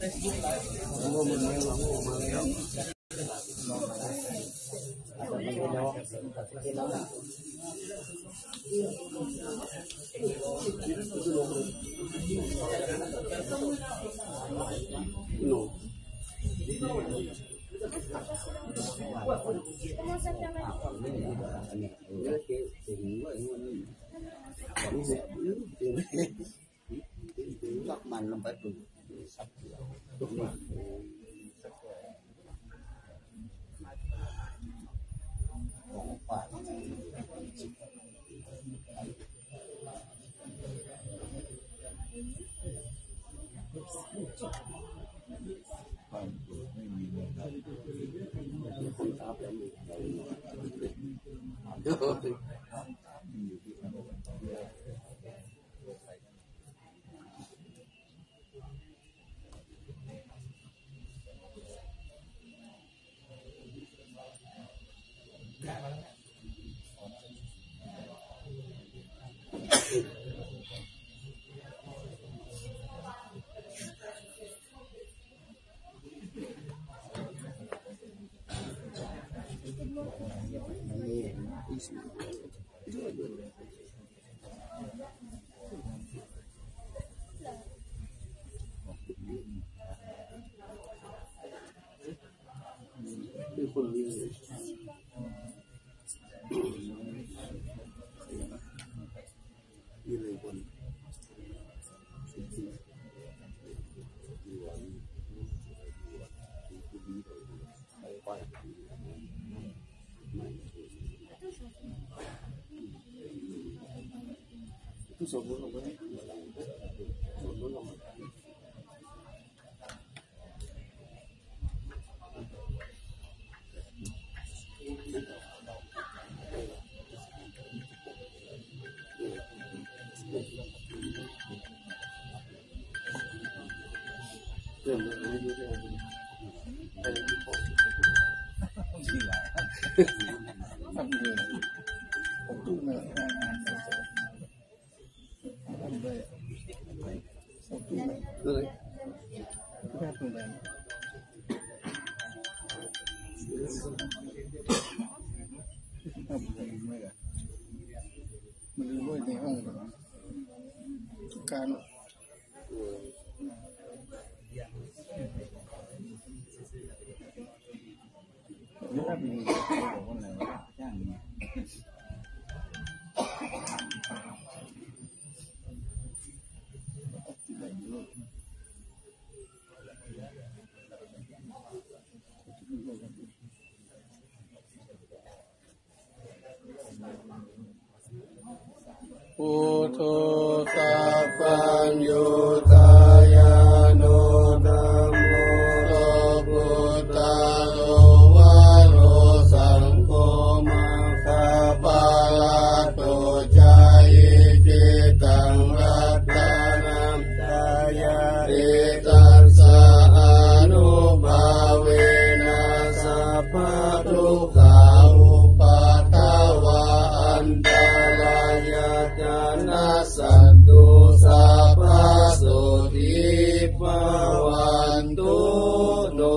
Mình làm phải từng sắp đúng rồi. Puto sapanyo taya no namo lo buta lo walo sangko makapalato jayi kitang ratanam daya ritan sa anubhawena sapaduka upatawa andalaya santu saprasothi pawantu no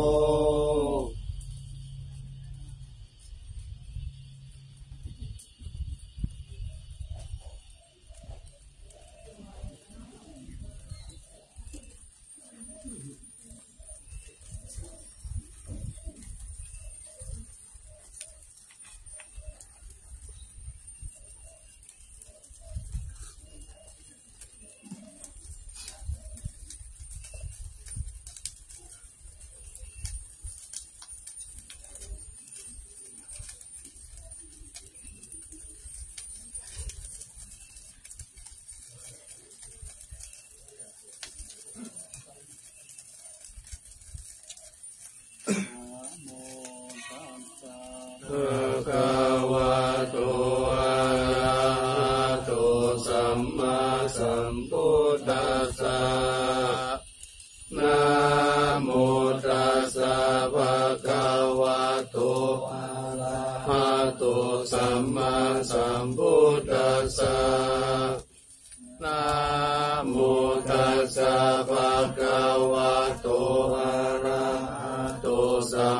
สัมมาสัมพุทธัสสะนะโมตัสสะภะคะวะโต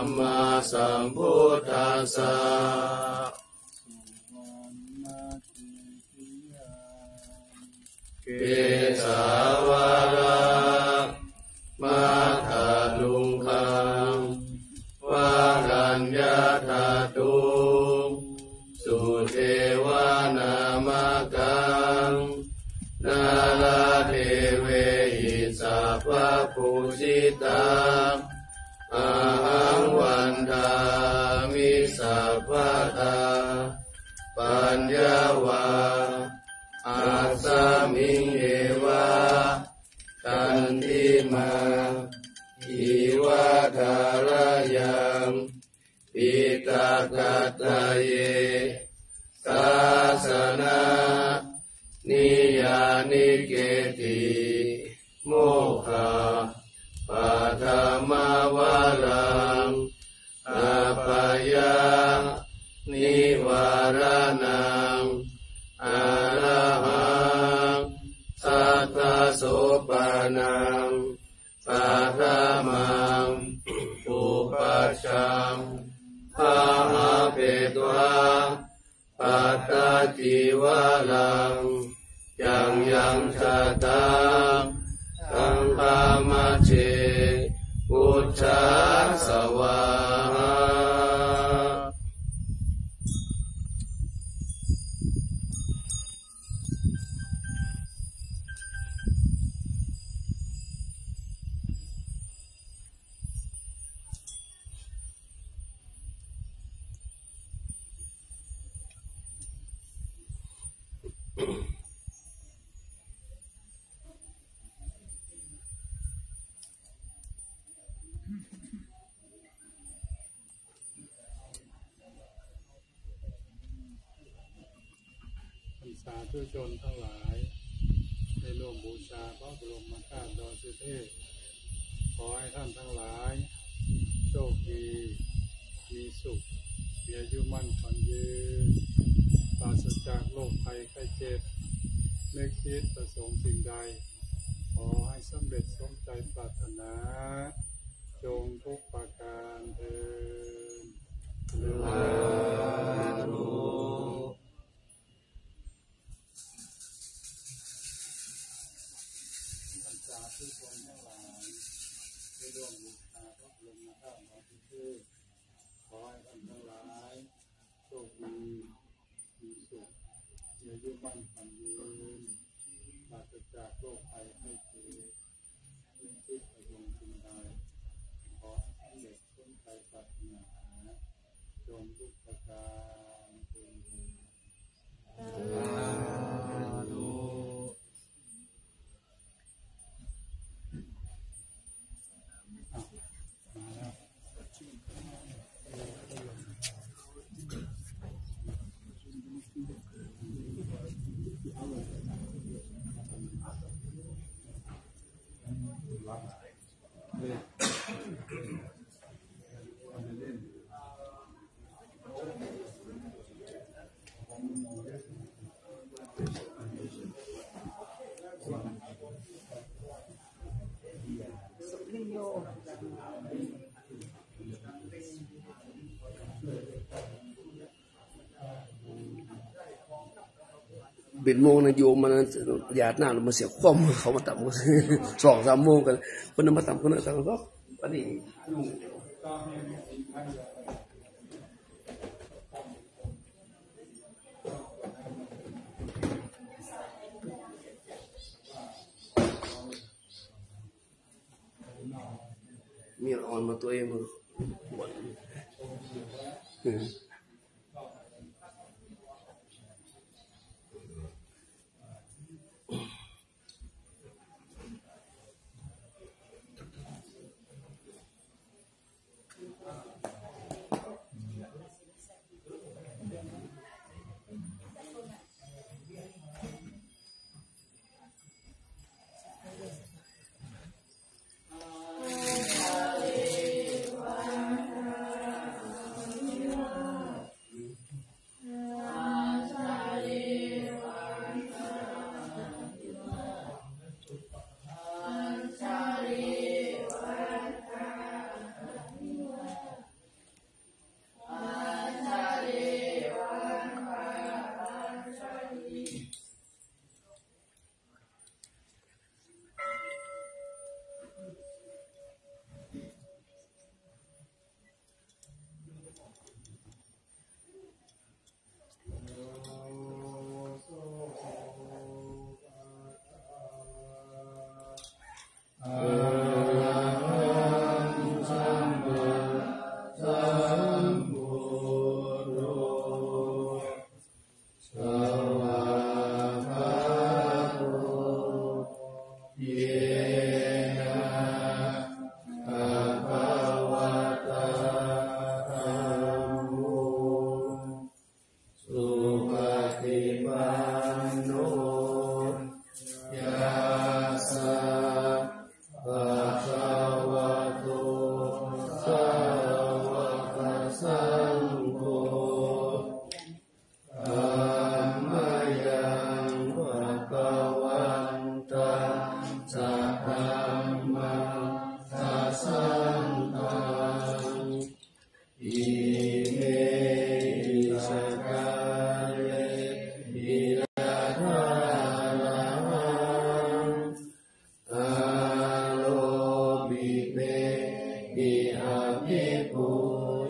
มมาสัมพุทธัสสะเกสาวรามาคาลุงคังวารัญญาธาตุสุเทวานามกังนาลาเทเวหิสัพพปุจิตาอาหังวันทามิสัพพตาปัญญาวาอาสามิงเอวะกันติมาอิวะทารยังปิตากาตาเยกาสนานิยานิเกติโมฆะปัทมาวารังอาปายานิวารนังอาระหังสัทธโสปานังปัทมังอุปัชฌังภาหะเปตวะปัตตาจิวะลังยังยังชะตังสังฆามัจเจพุทธัสสวาหาสาธุชนทั้งหลายได้ร่วมบูชาพระบรมธาตุดอยสุเทพขอให้ท่านทั้งหลายโชคดีมีสุขมีอายุมั่นขวัญยืนปราศจากโรคภัยไข้เจ็บนึกคิดประสงค์สิ่งใดขอให้สำเร็จสมใจปรารถนาจงทุกประการเถิดสาธุทุกคนทั้งหลายได้ร่วมบูชาพระบรมธาตุดอยสุเทพขอให้ท่านทั้งหลายโชคดีมีสุขมีอายุมั่นขวัญยืนปราศจากโรคภัยไข้เจ็บนึกคิดประสงค์สิ่งใดขอให้สำเร็จสมใจปรารถนาจงทุกประการเถิดสาธุเป็นโมงนะโยมมันหยาดน้ำมาเสียความเขามาตับ2-3 โมงกันคนนั้นมาตับคนนั้นตับก็วันนี้มีอ่อนมาตัวเองมัน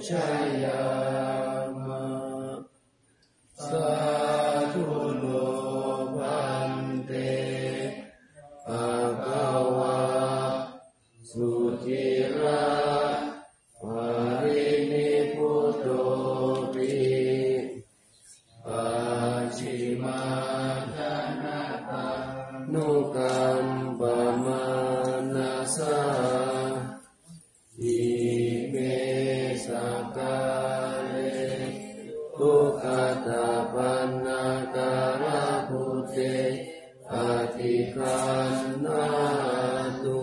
ชยามะสาธุโนพันเตภะคะวะสุจิระปารินิพพุตโตปิปัจฉิมาทนาปะนุกัมปะมานาสาอิเมสกาเลทุกขตาปันนาการะพุเตอธิคันนาตุ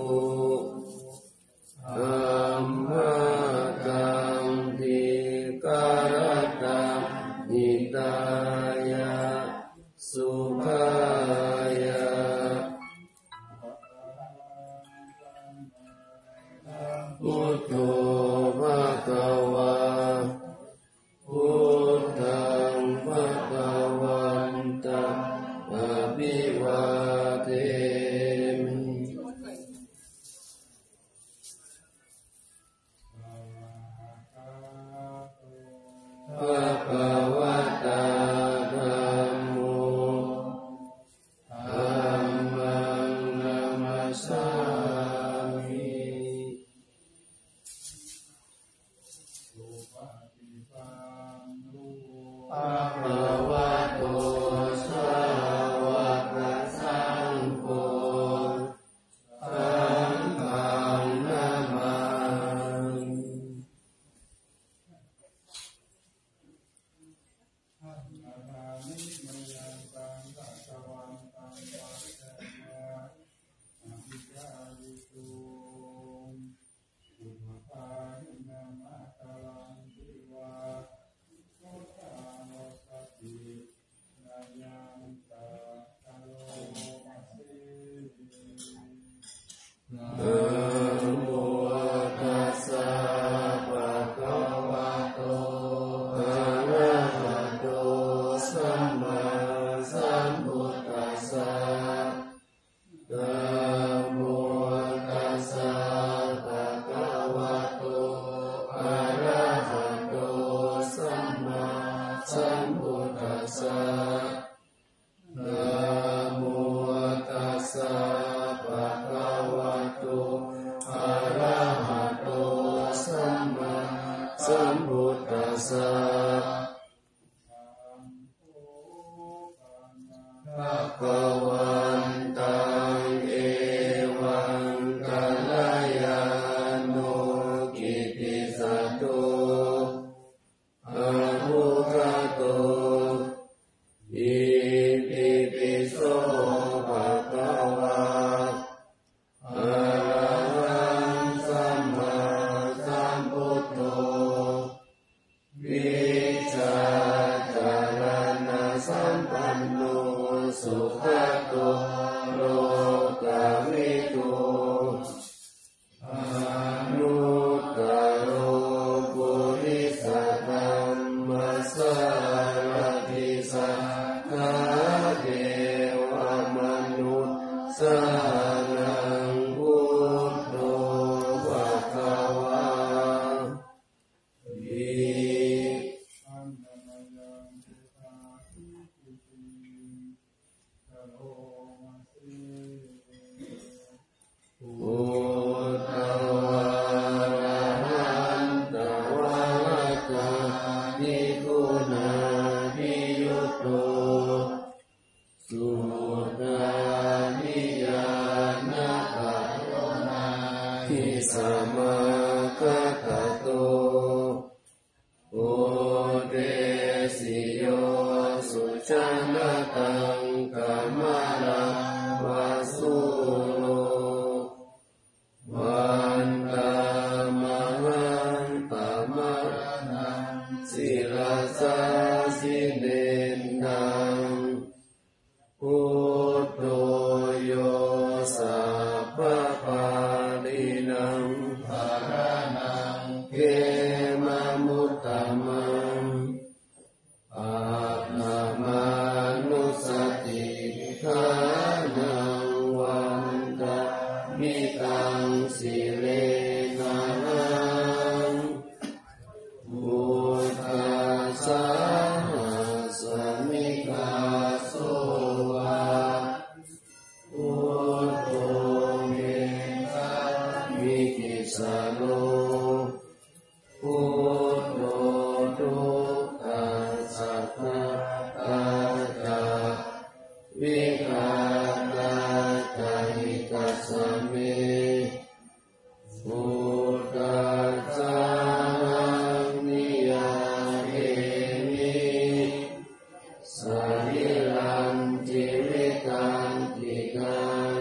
ธัมมากังทิการตังนิตายะสุขายะพุทโธภะคะวะพุทธังภะคะวันตังอะภิวาเทมิภะคะวะตาธัมโมธัมมังนัมมัสสามิภะคะวะโตสาวกสังโฆสังฆังนะมามินะโมตัสสะภะคะวะโตอะระหะโตสัมมาสัมพุทธัสสะนะโมตัสสะภะคะวะโตอะระหะโตสัมมาสัมพุทธัสสะนะโมตัสสะภะคะวะโตอะระหะโตสัมมาสัมพุทธัสสะภะคะวันตังเอวังกัลยาโนกิตติสัตโตอะภุคโตอิติปิโสภะคะวะอะระหังสัมมาสัมพุทโธวิชาจารณะสัมปันโนสุขโตโลกวิทูอนุตตโรปุริสธรรมสารถิสัทธาเทวมนุษย์สานังพุทโธภะคะวะอิพุทธวาระหันตวะละกะนิคุณาภิยุตโตสุนานิยานะภะนาทิสมาคะตะโตโอเดสิโยสุจนะตังกัมมะระวะสุโลวันตามะหันตามะนังศิลาสาสิเนนังพุทโธโยสัพพะปาลินังภารนังเขมะมุตตมังอานามานุสติทานังวันตะมิตังสิเลนะหัง โมสโลพุทโธทุกขังสัพพะปัจจาวิคาราจาหิตัสสะเมพุทธัสสะนิยาเอมิสริลังจิวิตังติกัง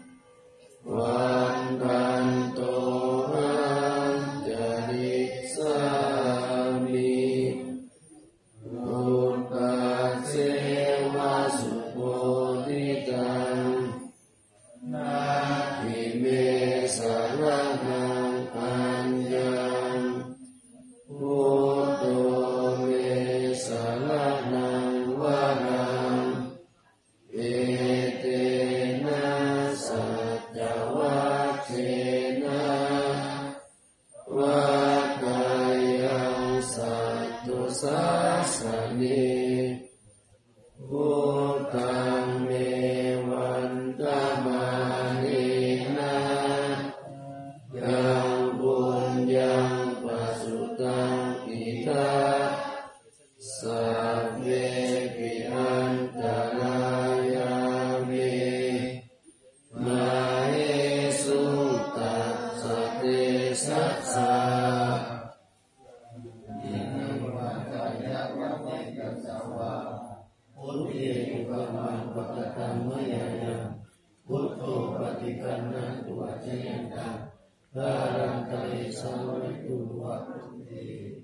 วันตันโตหังจริสามิพุทธัสเสวะสุโภติตังนาทิเมสารนังปัญญังพุทโธเมสารนังวารังเอเตนะสัจจวัคเชนะวัคคายังสัตตุสัสสะเนพุทธังเมวันตมานินะยังบุญยังปัสสุตังอิทัสสัพเพปิอันตรายามิมาเหสุตัสสะเตสัสสะพุทธิปมังปะกตังมะยายังพุทโธปฏิกัณนะตุวะจยันตังพารันตะเอสาวริตุวะพุทธิ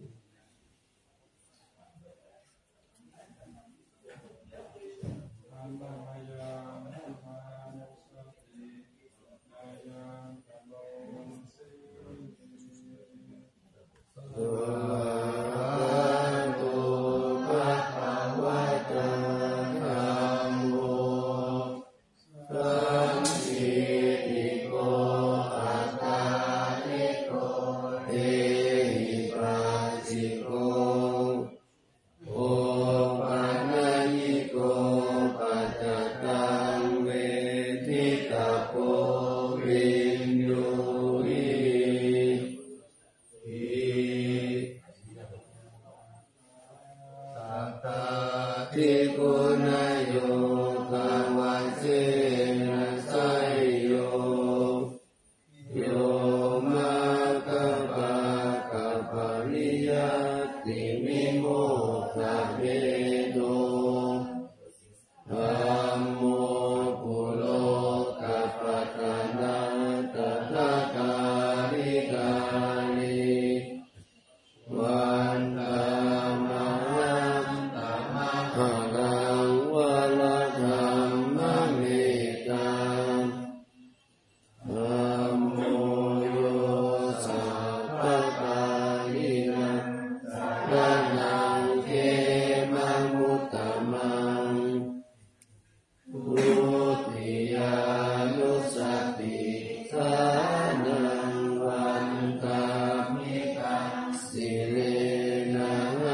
ทิกุณโยภาวะเสนะไสโยโยมาคะปะคะปะริยัตติวิโมกขเวโนธัมโมปุโลกัปปะทานังตถาคาริกานิวันธรรมนังหาลังวะละธรรมเมตังธัมโมโยสัพพะปาลินังสรณังเขมังมุตตมังพุทธิยานุสติสานังวันตามิกังสิเลนะ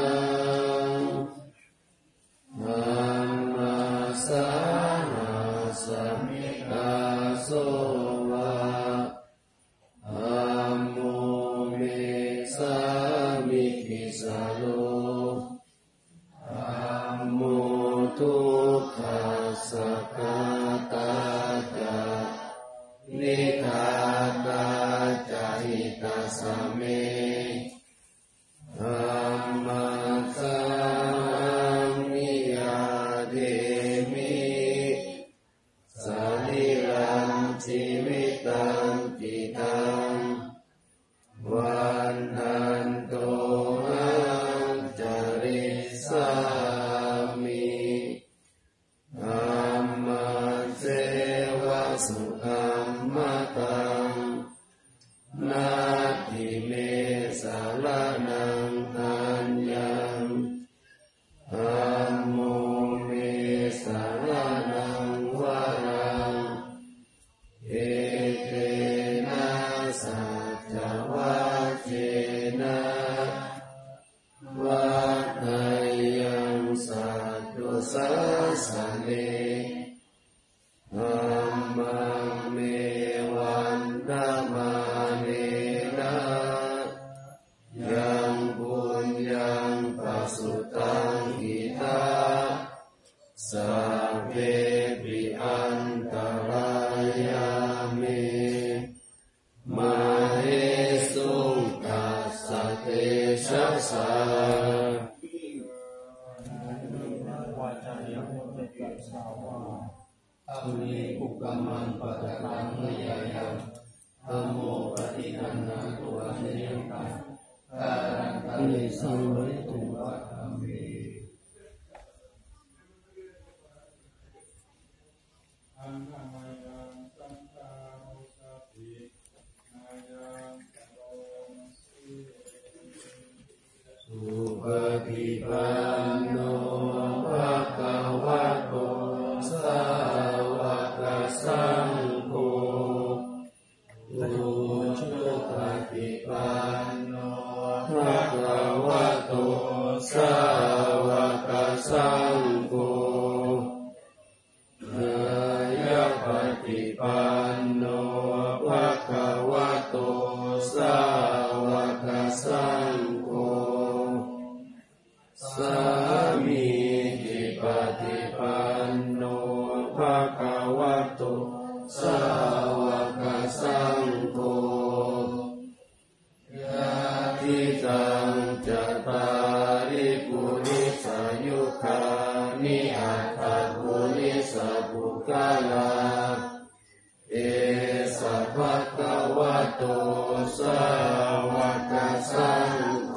ธัมมาสานาสมิกาโสวะธัมโมเมสามิกิสาโลธัมโมทุกขัสสะกาตาจานิคาตาจาหิตัสสะเมธัมมัสสะนิยาเดมิสริลังชีวิตังติตังวันทันโตหังจริสามิธัมมัสเสวะสุขัมมะตังนาทิเมสารสะอัมมิปุกกัมมังปัตตังมยายังธัมโมปฏิคันนาตัวเนยตังการันตังเนสังวริตุวัฏัมเมสุปฏิปันโนภะคะวะโตสาวกสังโฆสุปฏิปันโนภะคะวะโตสาวกสังโฆยะปฏิปันโนภะคะวะโตสาวกสังโฆสามีจิปฏิปันโนภะคะวะโตสาวกสังโฆยะทิตังจัตตาริปุริสายุคานิอัตถปุริสปุคคลาเอสัพพะคะวะโตสาวกสังโฆ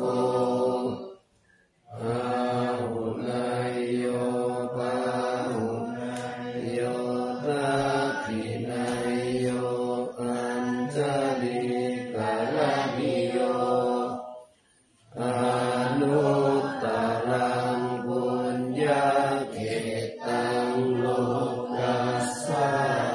อาหุนายโยปาหุนายโยทัพพินายโยอัญชลีกาลามิโยอนุตตรังบุญญาเขตังโลกัสสะ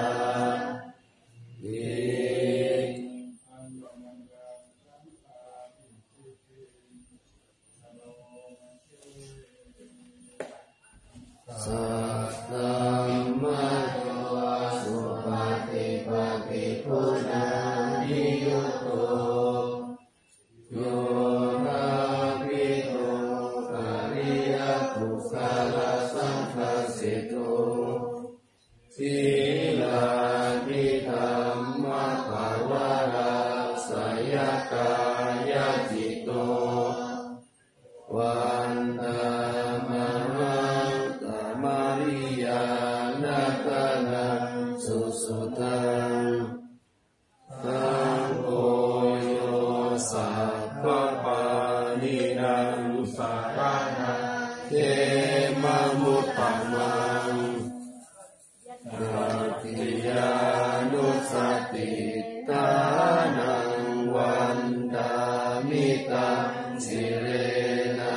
สัทธัมมะโยสุปฏิปันติพุทธังนิยุตโตโยนาภิโตอริยปุคคลสังฆสิโตสีลาภิธรรมภาวะราสยกายจิตโตวันตามหังตมาริยานาคนังสุสุตังสังโฆโยสัพพปานินังสารนังเขมมุตตมังนาทิยานุสติตานังวันดามิตังสิเรนะ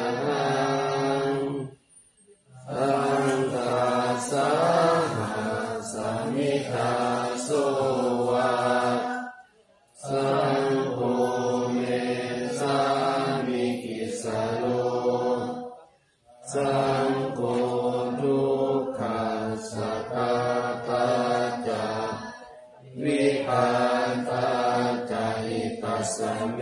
อังคาสาหาสามิทาโสวะสังโฆเมสามิกิสโลสังโฆทุกขัสสะตาตาจาวิปันตาจาหิตัสสะเม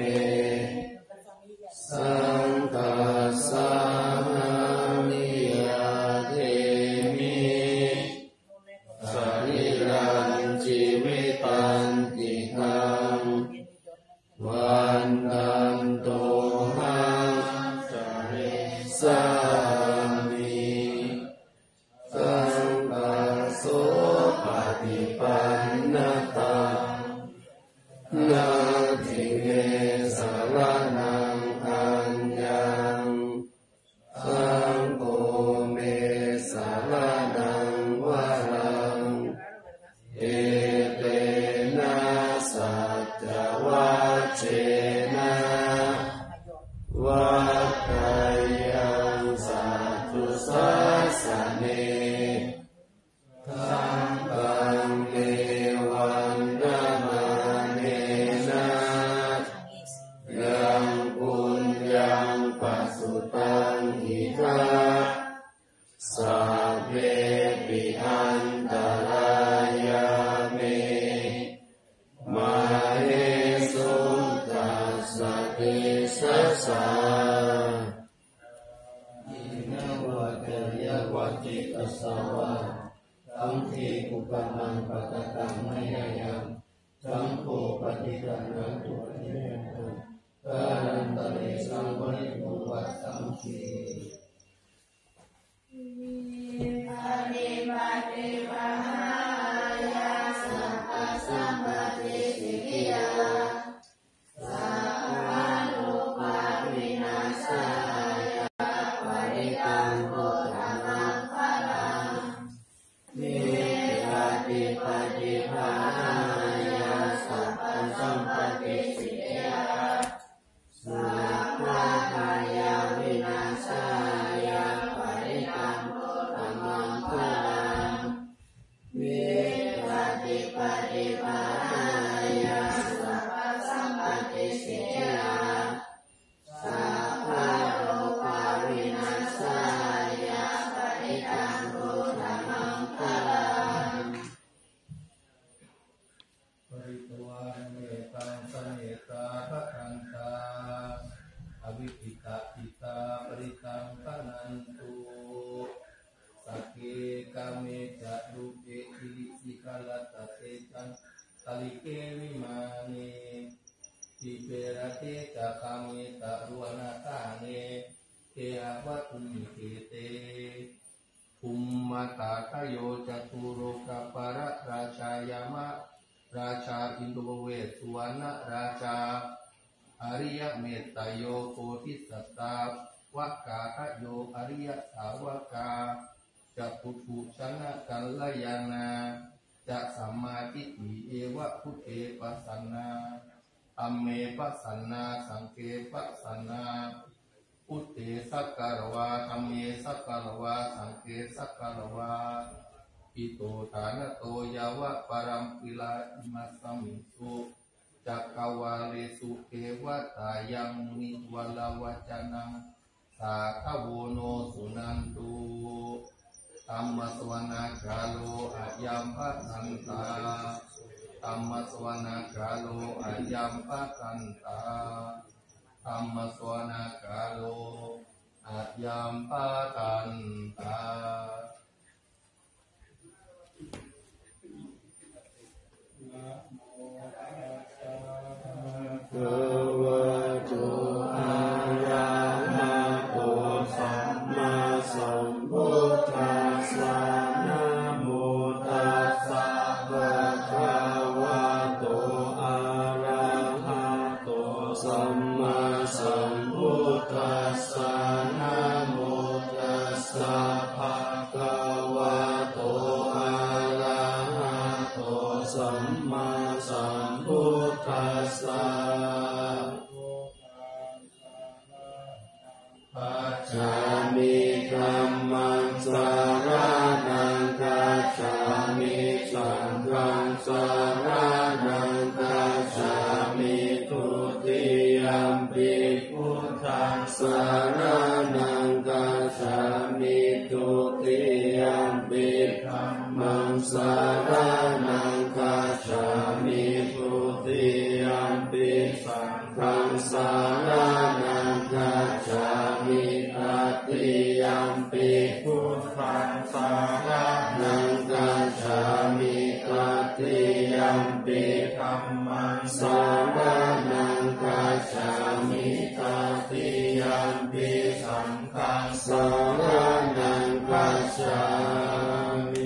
สังฆัสสะมิยาเทมิสริรังชีวิตันติหังวันตันโตหังจาริสามิสังฆโสปฏิปันนตังนาทิเงสารนังอัญญังสังโฆเมสารนังวรังเอเตนะสัจจวัชเชนะวัฏฏายังสัตตุสัสสะเนสัมปังเอวันนามเนนะยังปุญญังปัสสุตังหิทาสัพเพปิอันตรายาเมมาเหสุตัสสะเทสัสสะอินะวะเตยะวะจิตตัสสะวะสังฆิปุปมังปะตะตังมยายังสังโฆปฏิคันนังตุเนตุกาลันตะเรสังวริตุวะสิยาสัพพะโรคาวินาศายาปริตังพุทธมังคลังปริตวาเมตังสเนตาภคันตาอวิปิตาปิตาปริตังปนันตุสักเกกาเมจะรูเปอิริสิกาลตเตจังตลิเกวิมานีทิเประเตจะคาเมตะรุวนาตาเนเทอวัตุมิเกเตภูมิมาตาทโยจตุโรกปะระราชายามะราชาอินโดเวสสุวรรณราชาอริยเมตตโยโพธิสัตตาวกาทโยอริยสาวกาจะปุถุชนะกัลยาณาจะสัมมาทิฏฐิเอวะพุทเทปัสสนาอัมเมปัสสนาสังเกปัสสนาพุทเทสักการวาธัมเมสักการวาสังเกสักการวาอิโตฐานโตยาวะปรัมปิลาอิมัสสมิสุจักขวาเลสุเทวตายังมิวลาวจนังสาขโวโนสุนันตุธัมมสวนาคาโลอะยัมภะคันตาธัมมสวนาคาโลอะยัมภะคันตาธัมมสวนาคาโลอะยัมภะคันตาภะวะโตอะระหะโตสัมมาสัมพุทธัสสะนะโมตัสสะภะคะวะโตอะระหะโตสัมมาสัมพุทธัสสะนะโมตัสสะภะคะวะโตอะระหะโตสัมมาสัมพุทธัสสะปัจจามิธัมมังสรณังคัจฉามิสังฆังสรณังคัจฉามิทุติยัมปิพุทธังสรณังคัจฉามิทุติยัมปิธัมมังสรณังคัจฉามิทุติยัมปิสังฆังสรณังคัจฉามิตติยัมปิพุทธังสรณังคัจฉามิตติยัมปิธัมมังสรณังคัจฉามิตติยัมปิสังฆังสรณังคัจฉามิ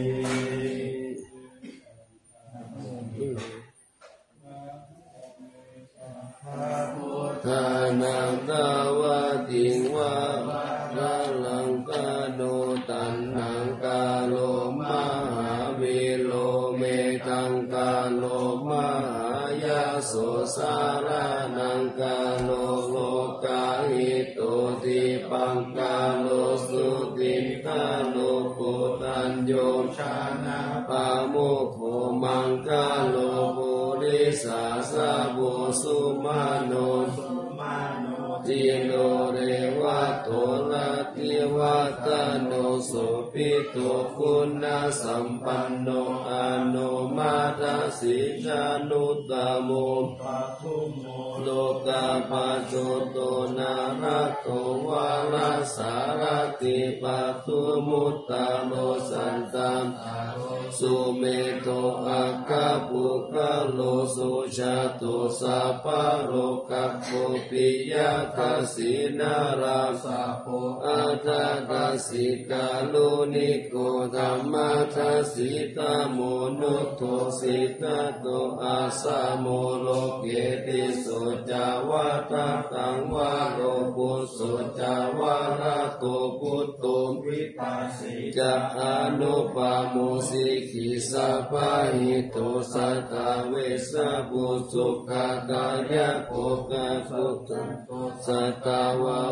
ทานังกาวติงวะระลังกาโนตันนังกาโลมหาวิโลเมตังกาโลมหายาโสสารนังกาโลโลกาหิโตติปังกาโลสุติกาโลปุตัญโยชานะปาโมโคมังกาโลปุริสาสะโบสุมาโนติโลเรวะโตนะติวะตาโนสุปิโตคุณสัมปันโนอนุมาตสิจานุตตโมปะทุโมโลกาปัจโจโตนาระโตวาลาสารติปัตตุมุตตาโลสันตังสุเมโตอะกะปุกะโลสุชาโตสัพพะโลกัปโปปิยะทัสสินาราสะโพอาทาทัสสิกาลุนิโกธัมมาทัสสิตาโมนุโทสิตาโตอาสาโมโลเกติสุจาวาตาตังวาโรปุสุจาวาระโตพุตโตวิปัสสิจะอนุปาโมสิกิสัพพะหิโตสัตตาเวสะปุสุขะกายะโภคะสุขังสัตตาวะ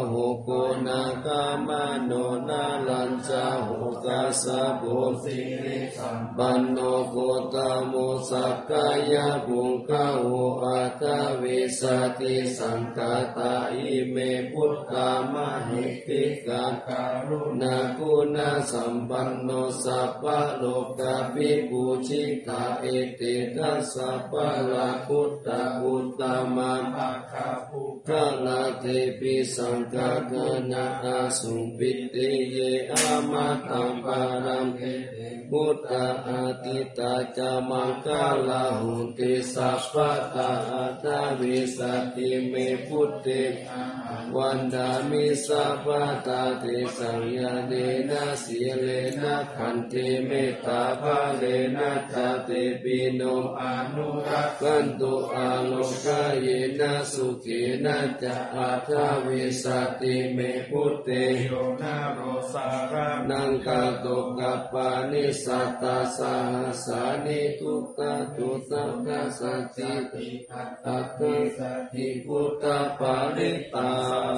โหโกนาคามโนนาลัญจาโหกัสสะโพสิริสัมปันโนโกตโมสักกายะปุงคโหอัตถวิสัตติสังฆาตาอิเมพุทธามหิติกาการุณาคุณาสัมปันโนสัพพะโลกาภิปุจิตาเอติตัสสะปะละพุทธะอุตตมังภะคะพุทธะนาเตปิสังฆะกนะอาสุปิติเยอามาตังปารังเอพุทธะอาทิตาจามังคลาหุติสัพพะตาอัตถวิสัตติเมพุทธิวันดามิสัพพะตาติสังยาเนนะสีเลนะขันติเมตตาภาเลนะจเตปิโนอนุรักขันตุอาโลกายนะสุขีนะจะอัตถวิสัตติเมพุทธิโยนาโรสารานังกาโตกัปปานิสัตตาสาสานิทุตตะตุสัพพะสัจจิอัตถิสัจจิพุทธปาริตา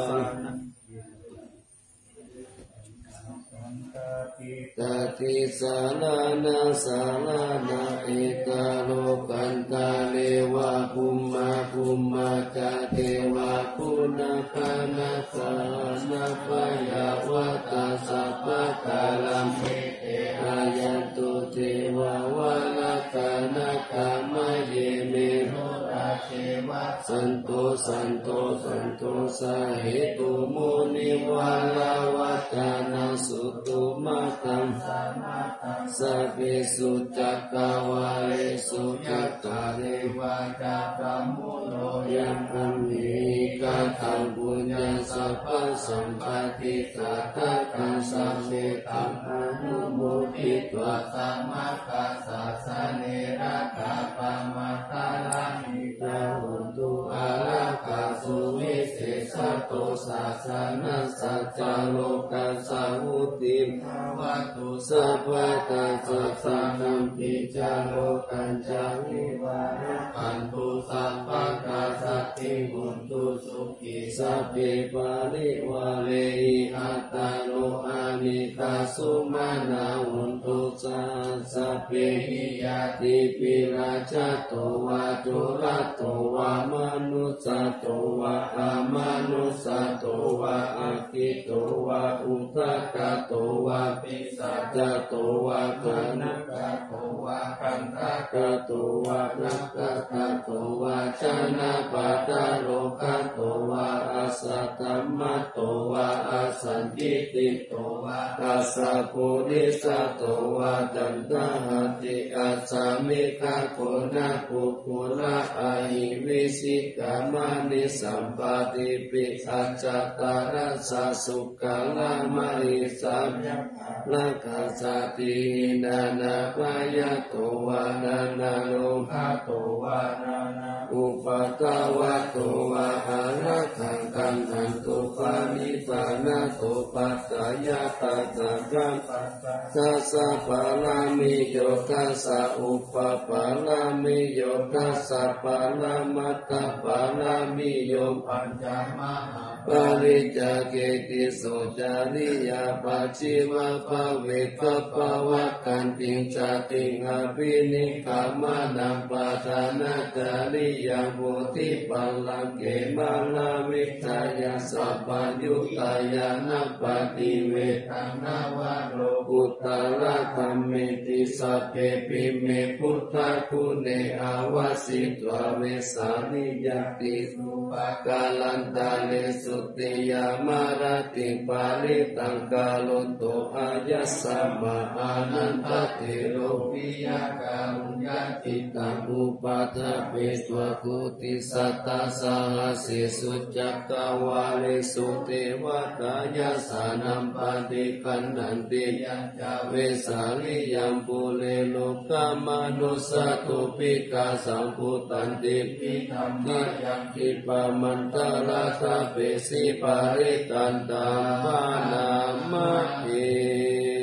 ตติสานานาสานานาเอกาโลกันตาเลวะภุมมาภุมมาจาเทวะคุณาคานาสานาปยาวะตาสัพพะกาลัมเมอายันตุเทวาวะนาคานาคามะเยเมโรราเทวะสันโตสันโตสันโตสาเหตุโมนิวาลาวัจานังสุตุมาตังสัพเพสุจักกาวาเลสุจักกาเรวะจาปะมุโนยัมอัมหิกาตังปุญญาสัพพะสัมปติตาทัตตังสัมเมตังอนุโมทิตวะสัมมาคัสสะเนระกาปะมาตาลังอิตาหุตุอาราคาสุวิเศษโตสาสนะสัจจโลกัสสะหุติวัตตุสัพพะตาสัสสะนัมปิจาโลกันจาวิวาระปันตุสัพพะตาสัตติมุนตุสุขิสัพเพปาริวาเลหิอัตตาโลอานิตาสุมานาหุนตุสัพเพหิยาติปิราชโตวะจุระโตวะมนุสสโตวะอามนุสสโตวะอาคิโตวะอุทกะโตวะปิสัจโตวะกนักขะโตวะคันทกะโตวะนักขะโตวะชนะปัตตะโลกะโตวะอาสัตตมะโตวะอาสันติติโตวะอาสัพพุริสโตวะจันทหัตถิอัสสามิกะโกนะปุกุระอะหิวิสิกามานิสัมปติปิสัจจตารัสสะสุขังละมะริสัมละกัสสตินานาปายโตวะนานาโลภะโตวะนานาอุปตวะโตวะอะระหังกังหันตุปานิปานาโตปัสสายะตัสสะกังทัสสะปะลามิโยทัสสะอุปปะลามิโยทัสสะปะลามัตตะปะลามิโยปัญจมหาปริจจเกติโสจาริยาปัจฉิมภเวทปวะกันติงจติงอภินิกามานัมปะทานาจาริยาโพธิปัลลังเกมาลาวิทายาสัพพัญญุตายานัปฏิเวทังนาวะโลกุตตะธัมเมติสัพเพปิเมพุทธคุณเนอาวาสิตวเวสานิยติสุปกาลันตาเลสุติยามารติปาริตังกาลโตอายัสสะมาอานันตติโลภิยกาลุญญาติตังอุปัฏฐเปตวะกุติสัตตาสหัสสิสุจักกวาเลสุเทวตายาสานัมปฏิคันนันติยัญจเวสาลิยัมปุเรโลกามนุสสตุปิกาสัมพุตันติปิธรรมยังคิปะมันตระตะเปสิปาริตันตามานามะเอ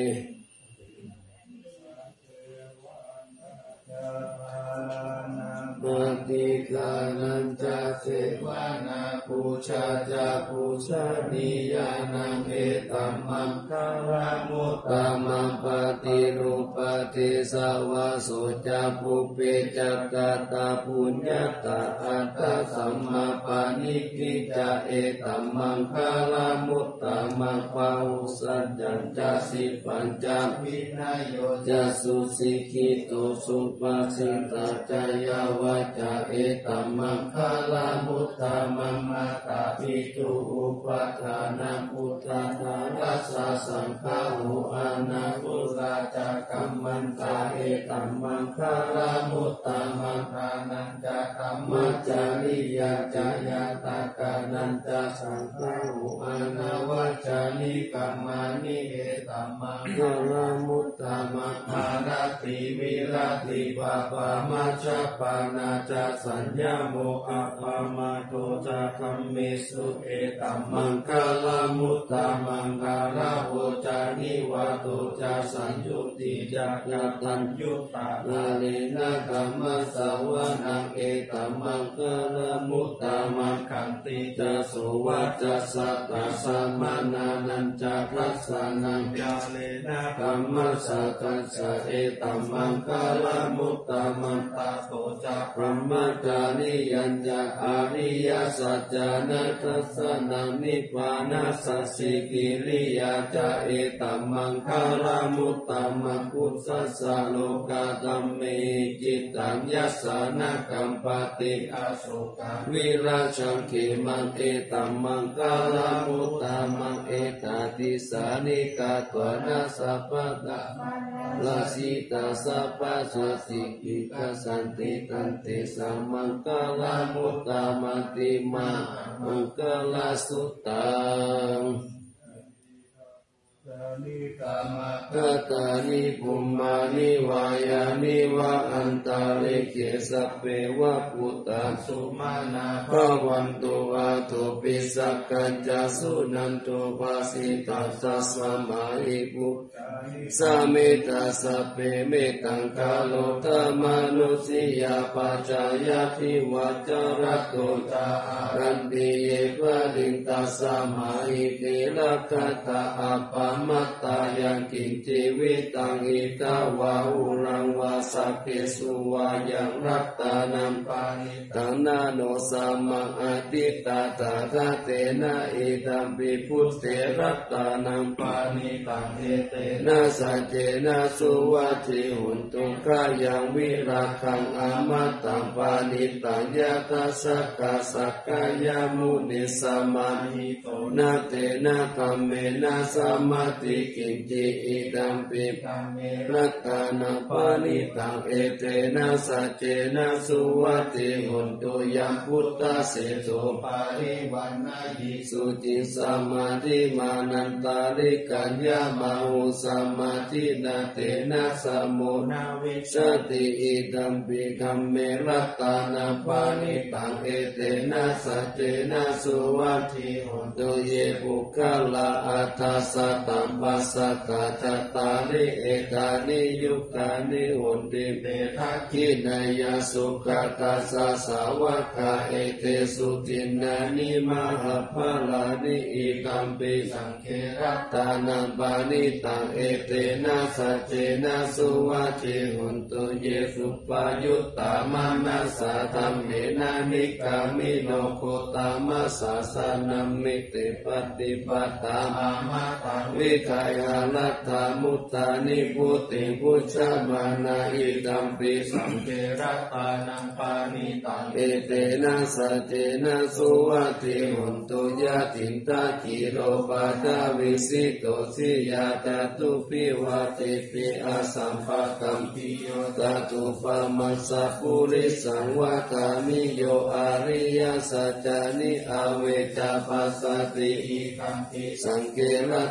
ปติกานันจะเสวนาปูชาจะปูชานิยานังเอตัมมังคารามุตตมังปฏิรูปฏิสาวาสุจะปุเปจักตาปุญญาตาอัตตสัมมาปานิกิจะเอตัมมังคารามุตตมังปาหุสัจจันจะสิปัญจวินัยโยจะสุสิกิโตสุปาสิตาจายาวาจะเอตัมมังคารามุตตมังมาตาปิตุอุปทานาพุทธารัสสะสังฆาหุอานาปุราจะกัมมันตาเอตัมมังคารามุตตมังทานันจะกัมมัจจาริยาจายาตากานันจะสังฆาหุอานาวัจจานิกัมมานิเอตัมมังคารามุตตมังภารติวิรติปะปะมัจจปานาจะสัญญาโมอะปะมาโตจะคัมเมสุเอตัมมังคารามุตตมังคาราโหจานิวะโตจะสัญยุติจะยะตัญยุตตานาเลนะกัมมะสาวะนังเอตัมมังคารามุตตมังคันติจะโสวัจจะสัตตสัมมานานันจะทัสสะนังยาเลนะกัมมะสะตัสสะเอตัมมังคารามุตตมังตาโตจะพรหมจาริยัญจะอาริยสัจจานัสสะนังนิพพานัสสิกิริยาจะเอตัมมังคารามุตตมังพุทธัสสะโลกาตัมเมจิตตัญญัสสะนะกัมปติอโศกาวิราชังเขมังเอตัมมังคารามุตตมังเอตติสานิกาตวนาสัพพะตะลาสิตาสัพพะสัสสิกิกาสันติตันติสัมมังคารามุตตมังติมังมังคลาสุตตังกตานิภูมานิวายานิวะอันตาลิเกสัพเพวะพุตตาสุมานาภวันตุอาตุปิสักกัญจสุนันตุภาสิตัสสะมาหิปุสาเมตาสัพเพเมตังกาโลธรรมานุสิยาปัจจายทิวัจรโตตารันติเยปะลิงตัสสะมาหิติลักขตาอัปปมัตตายังกินจิวิตังอิตาวาหุรังวาสัพเพสุวายังรัตตานัมปานิตังนาโนสัมมาอติตาตาทะเตนะอิตัมปิพุทเถรัตตานัมปานิตังเอเตนะสัจเจนะสุวัจจิหุนตุขะยังวิราคังอมตังปานิตังยะทัสสะกะสักกายมุนิสัมมาหิโตนะเตนะกัมเมนะสัมมาติกินจิอิดัมปิตังเมรัตตานังปานิตังเอเตนะสัจเจนะสุวัจจิหุนตุยังพุทธเสโสปาริวันนายิสุจิสัมมาทิมานันตาลิกัญญามาหุสัมมาทินาเตนะสัมโมนาวิชติอิดัมปิกัมเมรัตตานังปานิตังเอเตนะสัจเจนะสุวัจจิหุนตุเยปุคลาอัตถสัตตัมปัสสะกะจตาริเอกานิยุคานิหุนติเตทักขินายสุขตัสสะสาวกะเอเตสุตินานิมหาภลานิอิกัมปิสังเครัตตานังปานิตังเอเตนะสัจเจนะสุวัจจิหุนตุเยสุปายุตตามานัสสะธัมเมนะนิกามิโนโคตามะสะสะนัมมิติปฏิปัตตามาตังวิทายานัตถามุตตานิพุติพุชฌามานาอิดัมปิสังเกรัตตานังปานิตังเอเตนะสัจเจนะสุวัจจิหุนตุยะตินตากิโรปาทาวิสิโตสิยาตตุปิวะเตปิอาสัมภะกัมปิโยตตุปะมัสสะปุริสังวะกามิโยอาริยสัจจานิอเวจาปัสสติอิกัมปิสังเกรัตตานั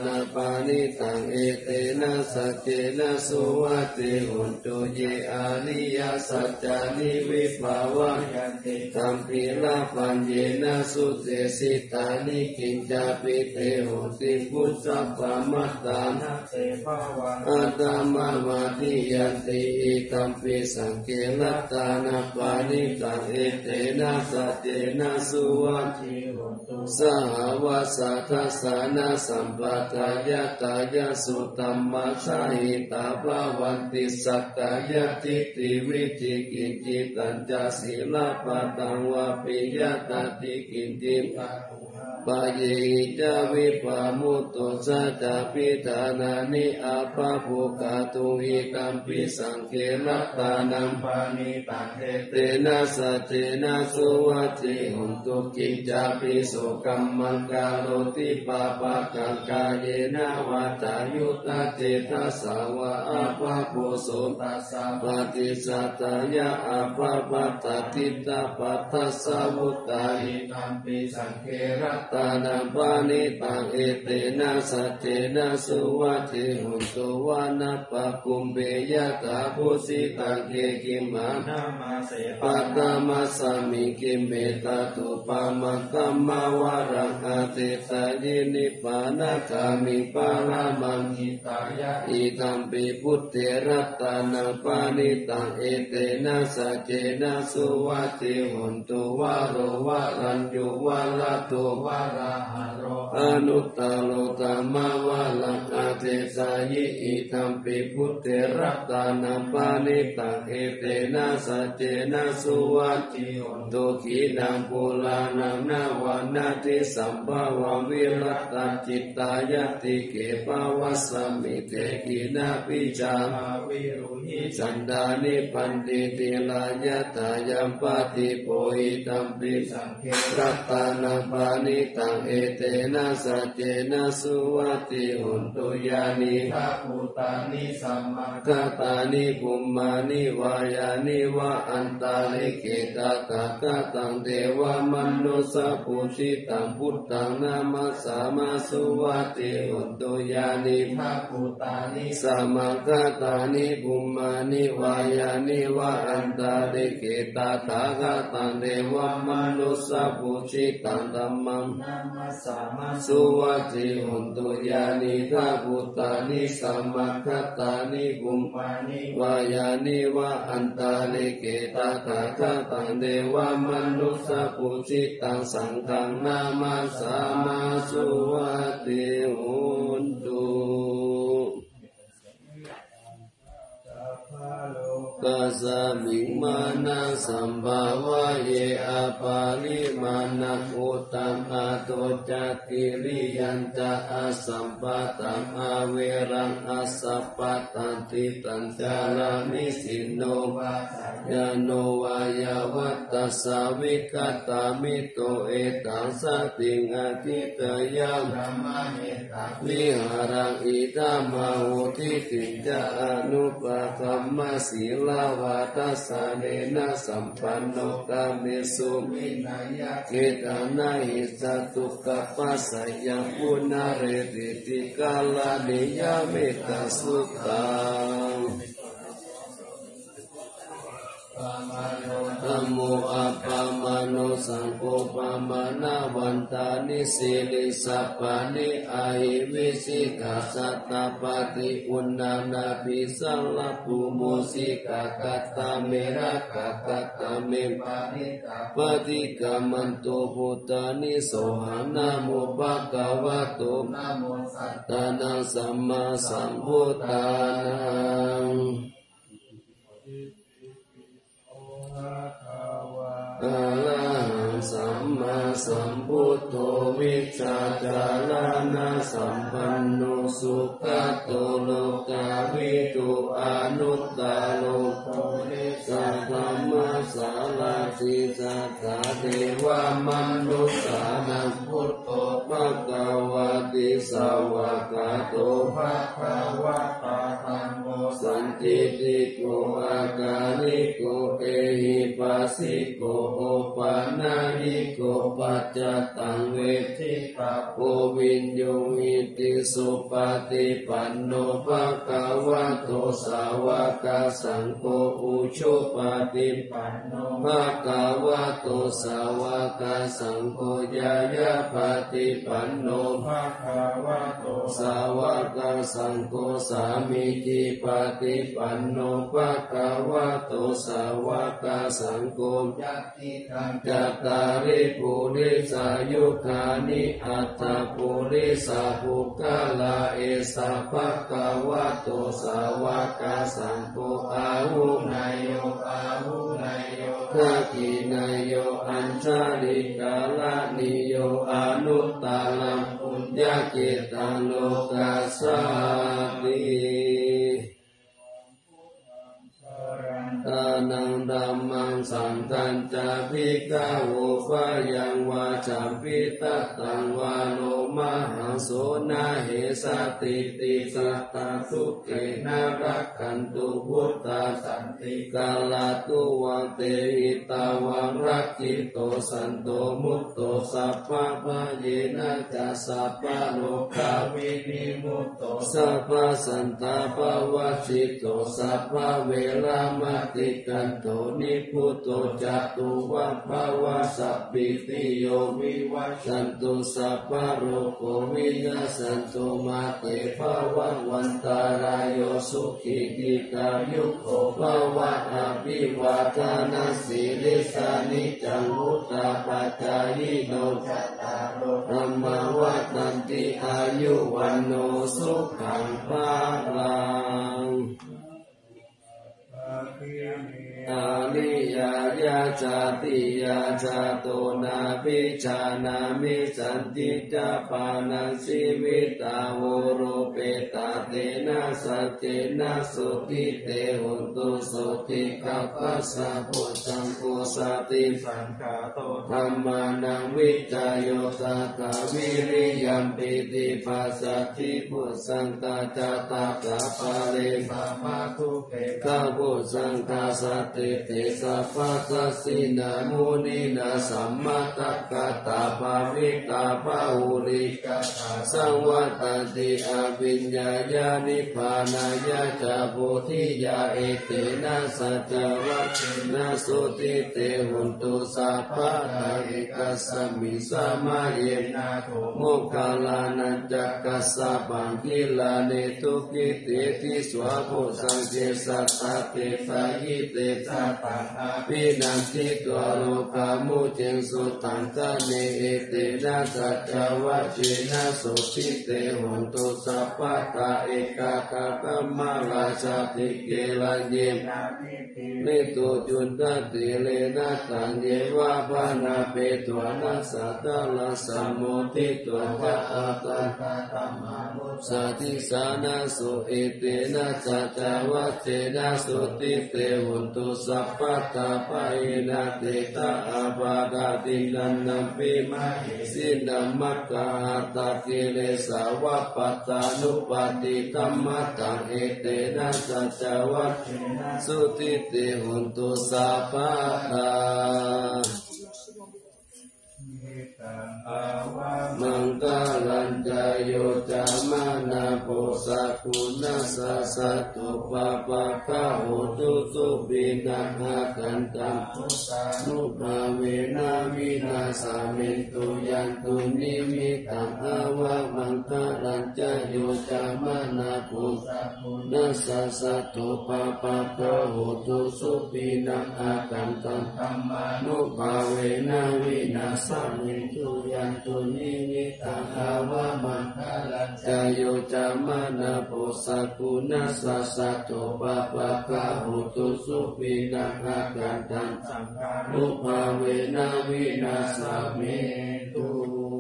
นาปานิตังเอเตนะสัจเจนะสุวัตติหุนตุเยอาริยสัจจานิวิภาวะยันติตัมปิลาปัญเยนะสุเตสิตานิกินจาปิเตโหติพุทธัพพมัตตานะเสภวะอัตตมะมาทิยันติอิตัมปิสังเกลัตตานาปานิตังเอเตนะสัจเจนะสุวัตติหุนตุสหวัสสัทธสานะสัมปทายะตายะสุตัมมัสสะหิตาภวันติสักกายทิฏฐิวิจิกิจจิตัญจศีลปะตังวะปิยตติกินติปะเยจาวิปามุตโตสัจจปิธานานิอาภาภูกาตุหิตัมปิสังเขลัตตานัมปานิตังเตนะสัจเจนะสุวัตติหุนตุกิจจาปิโสกัมมังกาโรติปาปะกังกายเยนะวัตายุตเจตัสสาวะอาภาโพโสตัสสะปฏิสัตตายะอาภาปัตติตาปัตตัสสะวุตตาหิตัมปิสังเขรัตตานัมปานิตังเอเตนะสัจเจนะสุวัตติหุนตุวานะปะกุมเบยะตาภูสิตังเกกิมานามาเสปัตตมัสสามิกิเมตตุปามัตตัมมาวารังอาเตตายินิปานะกามิปารามังหิตายะอิตัมปิพุทเถรัตตานังปานิตังเอเตนะสัจเจนะสุวัตติหุนตุวาโรวะรัญญูวะละโตวะระหะโรอนุตตโลตัมมาวะลังอาเตสายิอิตัมปิพุทเถรัตตานังปานิตังเอเตนะสัจเจนะสุวัตติหุนตุขีนังปุลานังนาวันนาติสัมภาวะวิรัตตัจิตตายติเกปวัสสมิเตกินาปิจาวิรุหิสันดานิปันติติลายะตายัมปติโพหิตัมปิสังเขรัตตานังปานิตังเอเตนะสัจเจนะสุวัตติหุนตุยานิภาภูตานิสัมมาคตานิภูมานิวายานิวะอันตาลิเกตตาคตังเทวมนุสสะปุชิตังพุทธังนามัสสามาสุวัตติหุนตุยานิภาภูตานิสัมมาคตานิภูมานิวายานิวะอันตาลิเกตตาคตังเทวมนุสสะปุชิตังธัมมังนามัสสามาสุวัตติหุนตุยานิภาภูตานิสัมมาคตานิภูมานิวายานิวะอันตาลิเกตตาคตังเทวมนุสสะปุชิตังสังฆังนามัสสามาสุวัตติหุนตุกัสสมิงมานังสัมภาวะเยอาปาลิมานังอุตตัมอาโตจักขิริยันจะอาสัมปะตังอาเวรังอาสัพพะตันติตัญจารามิสิโนวายโนวายาวัตตสาวิกตามิโตเอตังสติงอธิตยังวิหารังอิทัมมาหุทิติจะอนุปปัมมศีลาวาทัสสะเนนะสัมปันโนกาเมสุมินายะเกตานาหิสตุกัปปัสสยังปุณเรติติกาลานิยาเมตสุตังธัมโมอัปปามโนสังโฆปามนาวันตานิสิลิสัพพานิอาหิวิสิกาสัตตปฏิอุณนานาภิสังลภูโมสิกากัตตาเมระกัตตาเมปานิตาปฏิกามันโตพุทธานิโสหานะโมภะคะวะโตนะโมสัตตานังสัมมาสัมพุทธานังอะระหังสัมมาสัมพุทโธวิชชาจารณะสัมปันโนสุขโตโลกาวิตุอนุตตโลโกสัทธมมสาลาติสัทธาเทวมนุสสานังพุทโธภะคะวะติสาวกโตภะคะวะตาธัมโมสันติติโกอากาลิโกเอหิปัสสิโกโอปานาหิโกปัจจตังเวทิตาโกวินโยอิติสุปฏิปันโนภะคะวะโตสาวกสังโฆอุชุปฏิปันโนภะคะวะโตสาวกสังโฆยายาปฏิปันโนภะคะวะโตสาวกสังโฆสามิจิปฏิปันโนภะคะวะโตสาวกสังโฆยัตติตังจัตตาริปุริสายุคานิอัตถปุริสาภุคลาเอสะภะคะวะโตสาวกสังโฆอาหุนายโยอาหุนายโยทักขินายโยอัญชลิกาลานิโยอนุตตรังปุญญกิตังโลกัสสาติตานังธัมมังสังฆัญจาภิกขาโวภะยังวาจาปิตตังวาโนมหังโสนาเหสติติสัตตาสุเกนะรักขันตุพุทธาสันติกาลาตุวังเตหิตาวังรักขิโตสันโตมุตโตสัพพะพะเยนะจัสสัพพะโลกาวินิมุตโตสัพพะสันตาภวัชิโตสัพพะเวรามติกันโตนิพุตโตจัตุวัปภวะสัพพิติโยวิวัชชันตุสัพพะโรโควินาสันตุมาเตภวัตวันตารายโยสุขิติกายุโกภวะอภิวาทานาสีลิสานิจังมุตตาปัจจายิโนจัตตารโอธรรมวัฏันติอายุวันโนสุขังภาลังอาลิยายาจาติยาจาโตนาภิชานามิสันติจาปานังสิวิตาโวโรเปตาเตนะสัจเจนะสุติเตหุนตุสุติกัปปัสสะพุทธังโกสติสังฆาโตธัมมานังวิจโยตถาวิริยัมปิติปัสสัทธิพุทธังตาจาตาสะปะเรสัมมาทุเกขะพุทธังคาสัตติเตสัพพะสัสสินามุนีนาสัมมาตักกะตาภาวิตาภาหุริกะตาสังวัตติอภิญญายานิพพานายาจาโพธิยาเอเตนะสัจวัตถินะสุติเตหุนตุสัพพะทาเอกสมิสมาเยนะโทโมคคาลานันจักกัสสะปังคิลาเนตุกิเตติสวะโพสังเจสัตตะเตสายิเตสัตตะอาภินันติตัวโลกามุเจงสุตังคะเนเอเตนะสัจวัชเชนะสุติเตหุนตุสัพพะตาเอกาคาคัมมาราชาติเกลัญเยนะนิตุจุนตติเลนะตังเยวะภานาเปตวานัสสะตะลัสสะโมทิตวะภะอะตังตัมมานุสติสานะสุเอเตนะสัจวัชเชนะสุติเตหุนตุสัพพะตาปะเอนะเตตะอาปาดาตินันนัมปิมะหิสินัมมัคคะหัตถะกิเลสาวะปัตตานุปาติธัมมะตังเอเตนะสัจวัชเชนะสุติเตหุนตุสัพพะตามังคลัญจโยจามานาโพสะคุณัสสะสัตตุปะปะคะโหตุสุปินังหะกันตังพุทธานุภาเวนะวินาสามิตุยันตุนิมิตังอาวะมังคลัญจโยจามานาโพสะคุณัสสะสัตตุปะปะคะโหตุสุปินังหะกันตังธัมมานุภาเวนะวินาสามิตุยันตุนิมิตังอาวะมังคลัญจโยจามานาโพสะคุณัสสะสัตตุปะปะคะโหตุสุปินังหะกันตังธัมมานุภาเวนะวินาสามิตุ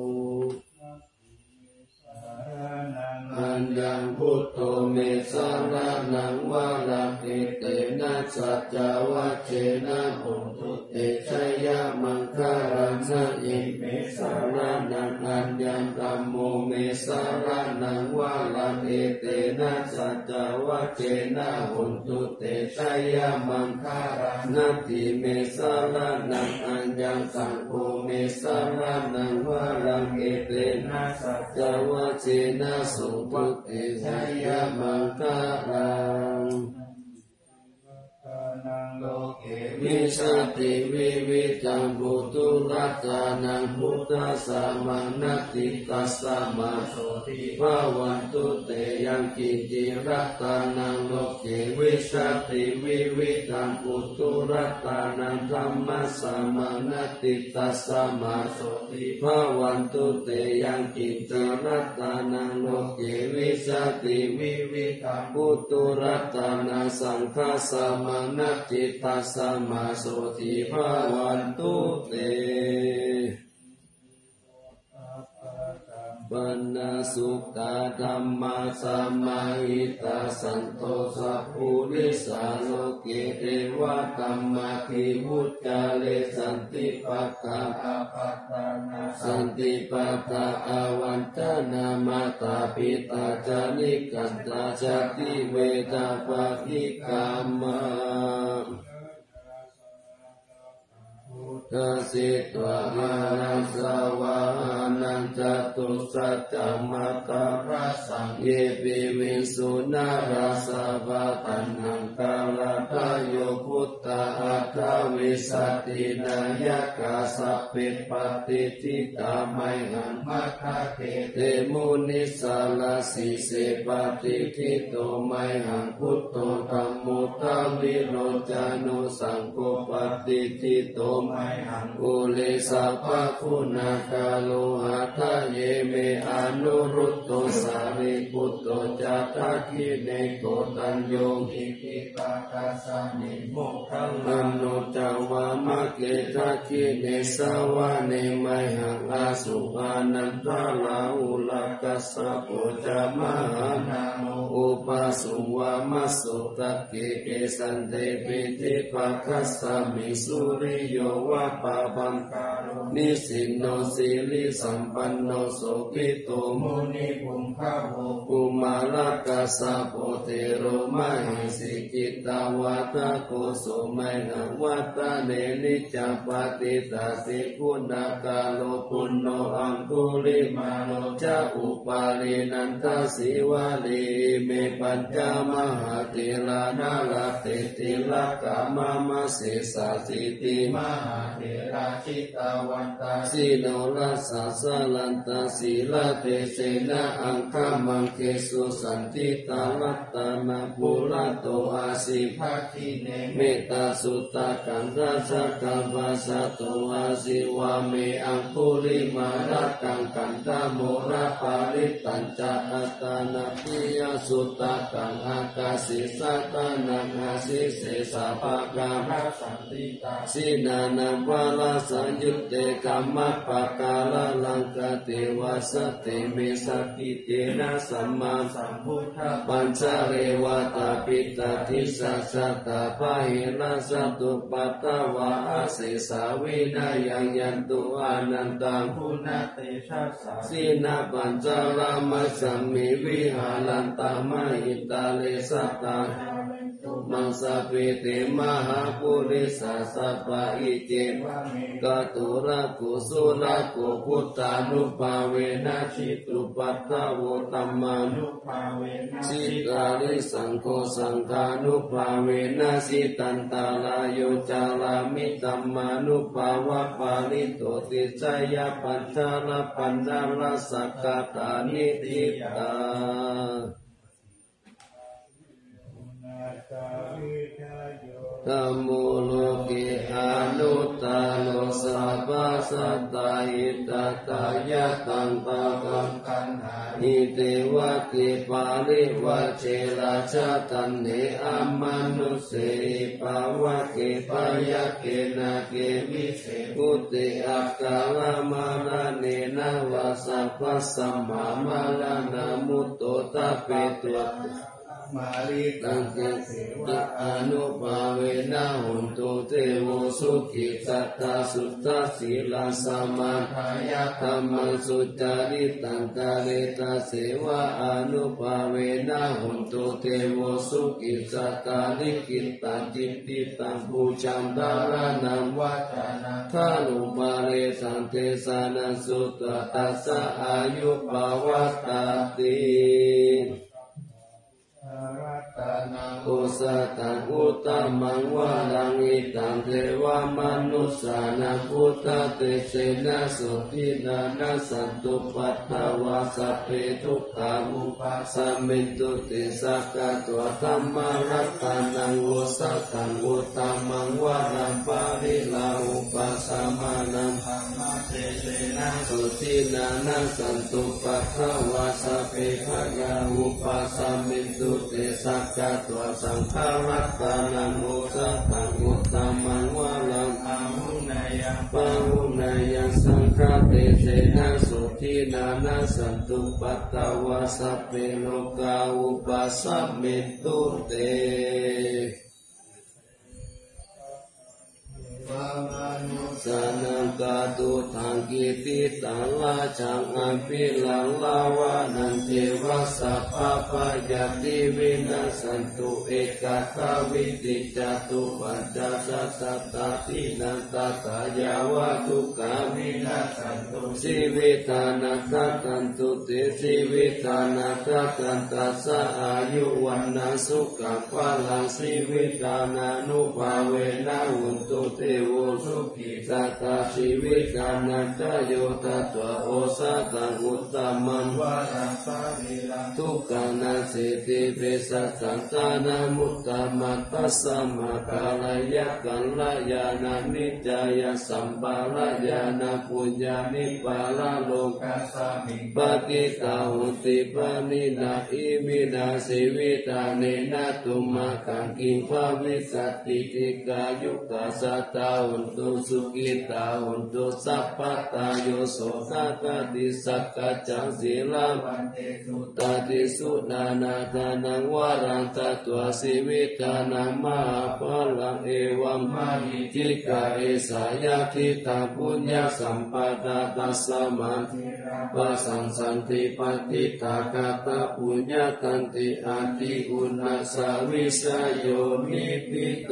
อันยังพุทโธเมสารานังวาระเอเตนะสัจวัชเชนะปุณตุเตชยมังคารัญนะอิเมสารานังอันยังธัมโมเมสารนังวาลังเอเตนะสัจจวัจเจนะหุนตุเตชยมังคารานัตถิเมสารนังอัญญังสังโฆเมสารนังวาลังเอเตนะสัจจวัจเจนะสุตุเตชยมังคารังวิชาติวิวิจังบุตุรัตานังพุทธสามานัตติตัสสะมาโสติภาวันตุเตยังกินจิรัตานังโลกเกวิชาติวิวิจังบุตุรัตานังธรรมสามานัตติตัสสะมาโสติภาวันตุเตยังกินจิรัตานังโลกเกวิชาติวิวิจังบุตุรัตานังสังฆสามานัตติตัสสะมาโสติภาวันตุเตปัญญสุตาธัมมาสัมมาหิตาสันโตสัพพุริสาโลเกเทวะธัมมาทิวุจจาเลสันติปัฏฐาสันติปัฏฐาอาวันตนามาตาปิตาจานิกันตาจติเวทาปะทิกามะทัสสิตวะมานัสสวะนันจตุสัจจมัตตาราสังเยปิวิสุนาราสะวะตันนังกาลาทายโยพุตตาอัตถวิสัตตินายกาสัพพิปฏิทิกาไมหังมัคคะเทเตมุนิสาลาสิเสปฏิทิโตไมหังพุทโตธัมโมทาวิโรจานุสังโฆปฏิทิโตไมอุเลสะภะคุณากาโลหะทะเยเมอนุรุตโตสารีปุตโตจัตถคิเนโกตัญโยหิปิปะกาสานิโมคังอนุจาวามะเกทัคคิเนสาวะเนไมหังอาสุอานันตาลาอุลกัสสะโพจามหานาโมอุปาสุวามะสุตะเกเอสันเตปิติปะคัสสะมิสุริโยวะปะบังคาโรนิสินโนสิริสัมปันโนโสภิโตมุนิปุมภะโวกุมาลกัสสะโพเทโรมหิสิกิตาวาทะโกโสไมหังวัตเนนิจจปฏิตาสิกุณากาโลปุณโนอังคุลิมาโลจะอุปาลินันทสิวาลีเมปัญจมหาเทรานาลาเตติลกามามะเสสาสิติมหาเถราชิตาวันตาสิโนรัสสะสลันตาสีลาเตเสนะอังคามังเกสุสันติตาลัตตานาปุระโตอาสิภาคิเนเมตตาสุตตะกันทัสสะกัมปัสสะโตอาสิวาเมอังคุลิมารัตตังกันตาโมระปาริตัญจอัตตานาปิยสุตตะกังอากาสิสัตตานังอาสิเสสะภะกามัสสันติตาสินานังวาลาสัญยุตเตกัมมะปะกาลลังกเตวะสเตเมสักขิเตนะสัมมาสัมพุทธะปัญจเรวตาปิตาทิสัสสะตาภะหิรัสตุปัตตวะอาเสสาวินายังยันตุอานันตังคุณเตชะสาสินาปัญจรามัสสัมมิวิหารันตามหิตาเลสัตตามังสะเปเตมหาปุริสาสัพพะอิเจกตุระกุสุระกุพุทธานุภาเวนะชิตุปัตตะโวตัมมานุภาเวนะสิกาลิสังโฆสังฆานุภาเวนะสิตันตาลายโยจารามิตัมมานุภาวะปาลิโตติจายะปัญจาลปัญจาลสักกตานิติตาธัมโมโลกิอนุตตาโลสัพพสัตตาหิตตายะตังปะกังกันหานิเตวะกิปาลิวะเจราชะตันเนอะมนุเสปาวะเกปายะเกนะเกวิเศอุติอักขะละมานะเนนะวะสัพพะสัมมามานะนะมุตโตตะเปตุมาริตังเกเสวะอนุภาเวนะหุนตุเทโวสุขิสัตตาสุตตะศีลาสมาทายะธัมมังสุจาริตังตาเรตาเสวะอนุภาเวนะหุนตุเทโวสุขิสัตตาลิกิตตังจิตติตังปูชัมตารานังวัจานังทานุปาเรสันเทสานัสสุตตัสสะอายุปวัตตติโอสตังอุตตมังวารังอิตังเทวามนุสสานังพุทธเตเสนะสุทินานัสสันตุปัตตวาสัพเพทุกขามุปัสสมินตุติสักกะตัวธัมมารัตตานังโอสตังอุตตมังวารังปาริลาอุปัสสมานังธัมมาเตเสนะสุทินานัสสันตุปัตตวาสัพเพภะยาอุปัสสมินตุติสักกะตัวสังฆรัตตานังโมสัตตังอุตตมังวาลังอาหุนายปะหุนายสังฆเตเสนะสุทินานัสสันตุปัตตวาสัพเพโลกาอุปัสสมิตุเตสานังกาตุทังกิติตังลาชังอัมพิลังลาวานันเทวะสัพพะปะยาติวินาสันตุเอกาทาวิติจตุปัญจสัตตาตินันตตายาวะทุกขาวินาสันตุสิวิตานัตตันตุเตสิวิตานัตตันตัสสะอายุวันนาสุขังพลังสิวิตานานุภาเวนะหุนตุเทโวสุขิสัตตาชีวิตานันตโยตัตวะโอสะตังอุตตมังวารังปาริลังทุกขานาสิติเปสัสสันตานามุตตมัตตัสสะมะกาลยะกัลลายานานิจจายสัมปาลายานาปุญญานิปาลาโลกัสสามิปฏิตาหุติปานินาอิมินาสิวิตาเนนะตุมะกังกิงภวิสัตติติกายุกาสัตตาหุนตุสุกิตาหุนตุสัพพตาโยโสนาคติสักกะจังศีลาวันเตสุตติสุนานาทานังวารังตัตวสิวิตานังมหาภลังเอวัมมาหิจิกาเอสายาทิตาปุญญาสัมปทาตัสสะมันปัสสังสันติปฏิตากาตาปุญญาตันติอาติอุณาสาวิสโยนิปิโต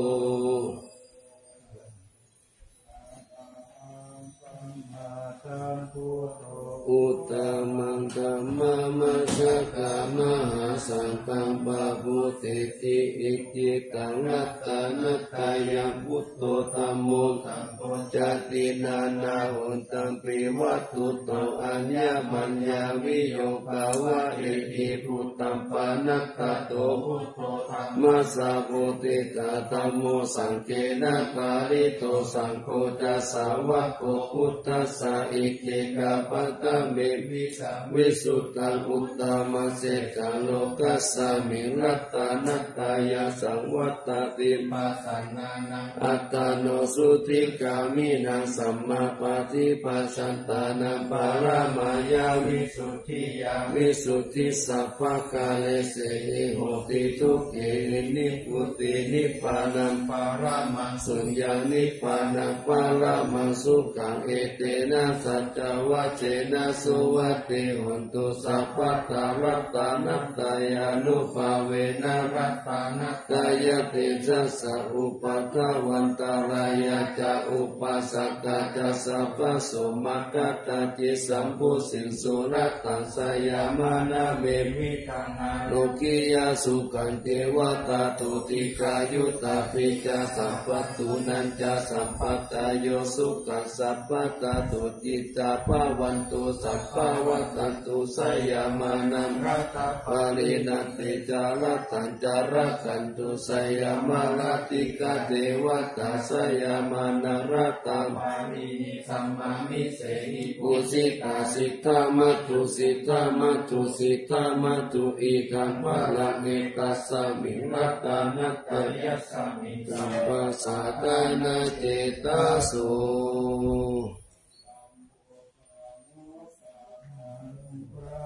อุตตมังธัมมะมัสสะกามหาสังฆังปะพุติติอิจิตังนัตตานัตตายังพุทโธธัมโมสังโฆจตินานาหุนตังปิวัตถุโตอัญญมัญญาวิโยภาวะอิทิพุตตัมปานัตตโตพุทโธธัมมัสสะโพธิกาธัมโมสังเกนะปาริโตสังโฆจัสสาวะโกพุทธัสสะอิทิกาปัตตะเมวิสัมวิสุตตังอุตตมัสเสกาโลกัสสะมิรัตตานัตตายาสังวัตติปัสสนานังอัตตโนสุติกามินังสัมมาปฏิปัสสันตานังปารามายาวิสุทธิยาวิสุทธิสัพพะกาเลเสหิโหติทุกเขนิพุตินิพพานังปารามังสุญญานิพพานังปารามังสุขังเอเตนะสัจจวัจเจนะสุวัตติหุนตุสัพพะตารัตตานัตตายานุภาเวนะรัตตานัตตายะเตจัสสะอุปัฏฐวันตารายะจะอุปัสสกะจะสัพพะโสมกัตตาจิสัมพุสินสุรัตตังสยามานะเมมิทังอาโลกิยาสุขันเทวตาตุติกายุตาปิจาสัพพตุนันจะสัพพตาโยสุขัสสัพพตาตุจิตาภวันตุสัพพวัตตุสยามานังรัตปารินันติจารัตัญจารักันตุสยามาลติกาเทวตาสยามานังรัตปาริสัมมามิเสหิปุสิตาสิทธามัตถุสิทธามัตถุสิทธามัตถุอีกังวะละเนตัสสะมิรัตตานัตตยัสสะมิสัมปัสสะตานาเจตาโส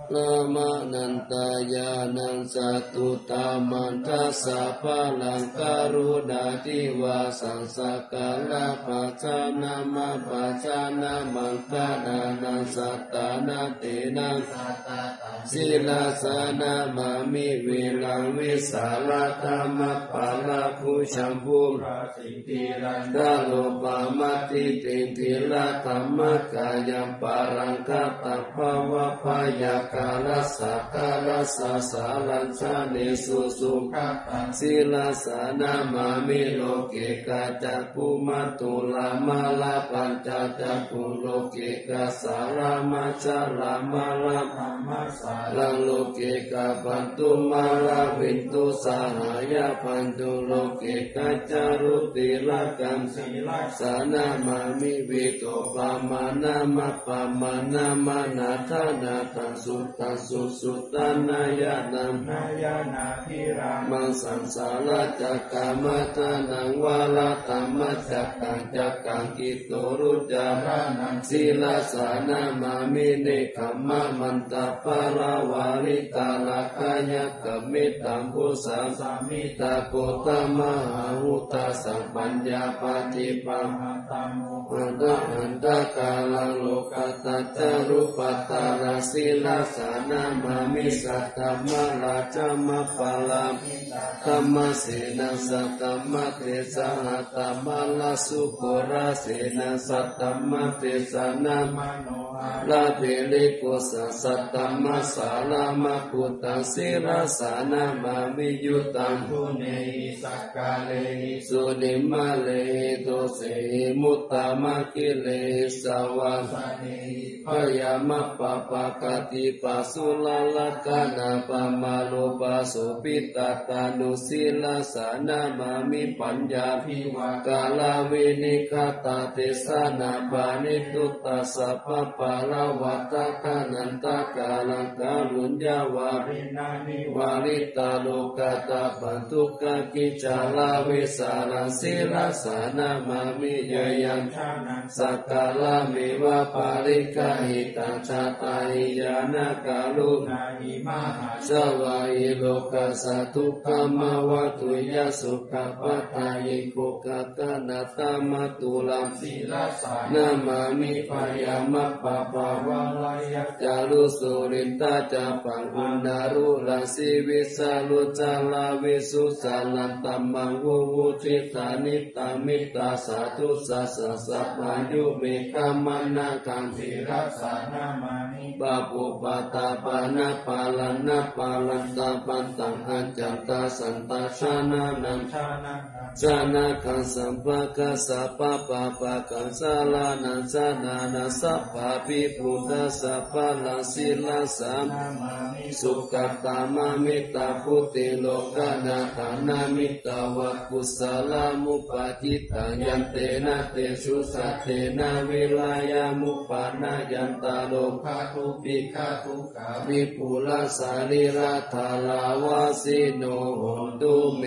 ลามะนันตายานังสัตตุตามันทัสสะพะลังกรุณาธิวาสังสักกะลาปัจจานามาปัจจานามังคานานังสัตตานาเตนังศีลาสานามามิเวลังวิสาลธรรมปาลาภูชัมภูกาโลปามาติติติลาธรรมกายังปารังคตาภาวะพยากาลสักกาลสัสสาลัญชาเนสุสุขศีลาสานามามิโลเกกาจักขุมัตตุลามาลาปัญจจักขุโลเกกาสารามาจาลามาลาธรรมสาลังโลเกกาปันตุมาลาวินตุสาหายาปันตุโลเกกาจารุติละกัมศีลาสานามามิวิโตปามานามาปามานามานาธานาตังสุตังสุสุตานายานังนายานาภิรามังสังสารจักกามัตนังวาลาตัมมัจจักกังจักกังกิโตรุจารานังศีลาสานามามิเนคัมมะมันตาปาราวาริตาลากายะกมิตังพุสาสามิตาโกตมหาหุตาสัมปัญญาปฏิปัมหตัมโมอันตกาลังโลกัตตารุปัตตาราศีลาสานามามิสัตตมะราชมะปาลาธัมมะเสนาสัตตมะเตสะหัตตมะลาสุโคราเสนาสัตตมะเตสะนามโนลาเปลิโกสัตตมะสาลามะพุตตังศีลาสานามามิยุตังภูเนหิสักกาเลหิสุนิมะเลหิโตเสหิมุตตามะกิเลสวาสเนหิพยามะปะปะกติปัสสุลลกานาปะมาโลปัสสุปิตตานุศีลาสานามามิปัญญาภิวากาลาเวนิคตาเตสานาปานิตุตตาสัพพะปาลาวัตตะกานันตกาลังกาลุญญาวารินานิวาริตาโลกตาปันตุกะกิจาลาเวสารังศีลาสานามามิยยังชานังสักกาลามิวะปาริกาหิตังชาตาหิยานากาลุนาหิมหาสวายิโลกัสสะทุกขมาวะตุยสุขปัฏฐายิโกกตนาตามะตุลัมศีลาสานามามิพยามะปะปะวะลายะจารุสุรินตาจาปังอุนารุราสิวิสาลุจาลาวิสุสาลันตัมมังวุวุทิตานิตามิตาสาธุสัสสะปัญญุเมฆามังนาคังศีลาสานามามิบาปุปตาปานาปาลานาปาลันตาปันตังอัจจันตาสันตาชานานังชานาคังสัมภะกัสสะปะปะปะกังสาลานังชานานาสัพพะปิปุตตะสัพพะลังศีลาสานามามิสุขตามามิตาพุติโลกานาฐานามิตาวะกุศลามุปาจิตังยันเตนะเตชุสัตเตนะวิลายามุปานายันตาโลภะทุปิฆะทุกขาวิปุลาสาริราธาลาวาสิโนโหตุเม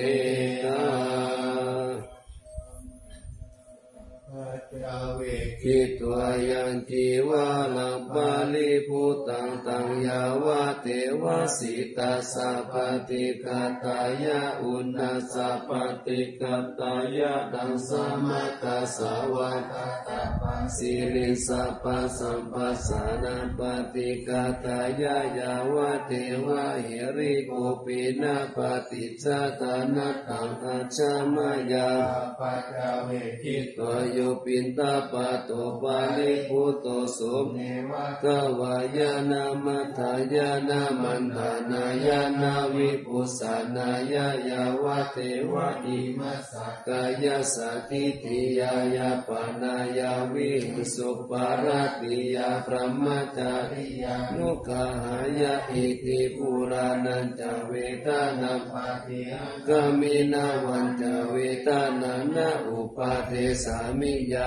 กิตวายันติวาลังปาลิภูตังตังยาวะเทวสิตาสัพพติกตายะอุณาสัพพติกตายะดังสมัตตสาวะตาปัสสิริสัพพสัมปัสสานาปฏิกตายะยาวะเทวะหิริโกปินาปฏิจจตานะตังอาชามายาปัจเวคิตโยปินตาปะโตปาลิพุตโตสุเนวะกวายานามัทายานามันธานายานาวิปุสานายายาวะเทวะอิมัสสะกายาสติติยายาปานายาวิสุปาราติยาพระมจาริยานุกาหายาอิติปุรานันจเวทานาปาติกามินาวันจเวทานานาอุปาเทสามิยา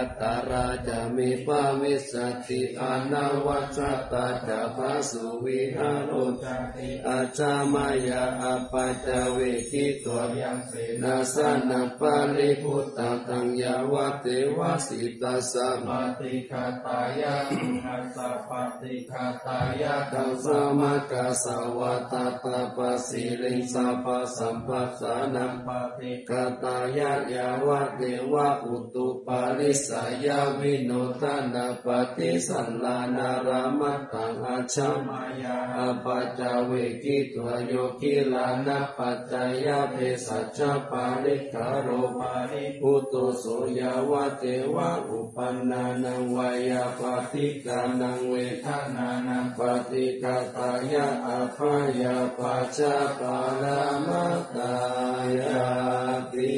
ตาราจะมีปาวิสัตติอนาวัชตาจะภาสุวิหารุจติอาจามายาอปัจจเวกิตัวยังเสนาสนะปาริพุตตะตังยาวะเทวะสิตัสสะปฏิฆาตายะนัสสะปฏิฆาตายะตังสมะกะสาวะตาตาปัสสิริงสัพพะสัมปัสสานังปฏิฆาตายะยาวะเทวะอุตุปาริสายาวิโนทนาปฏิสันลานารามตังอาชามายาอปัจจเวกิตัวโยกิลานะปัจจยาเภสัชฌะปาริกาโรปาริพุตุโสยาวะเทวะอุปันนานังวายาปฏิกานังเวทนานังปฏิกาตายะอาภายาปัจจปารามัตตายาติ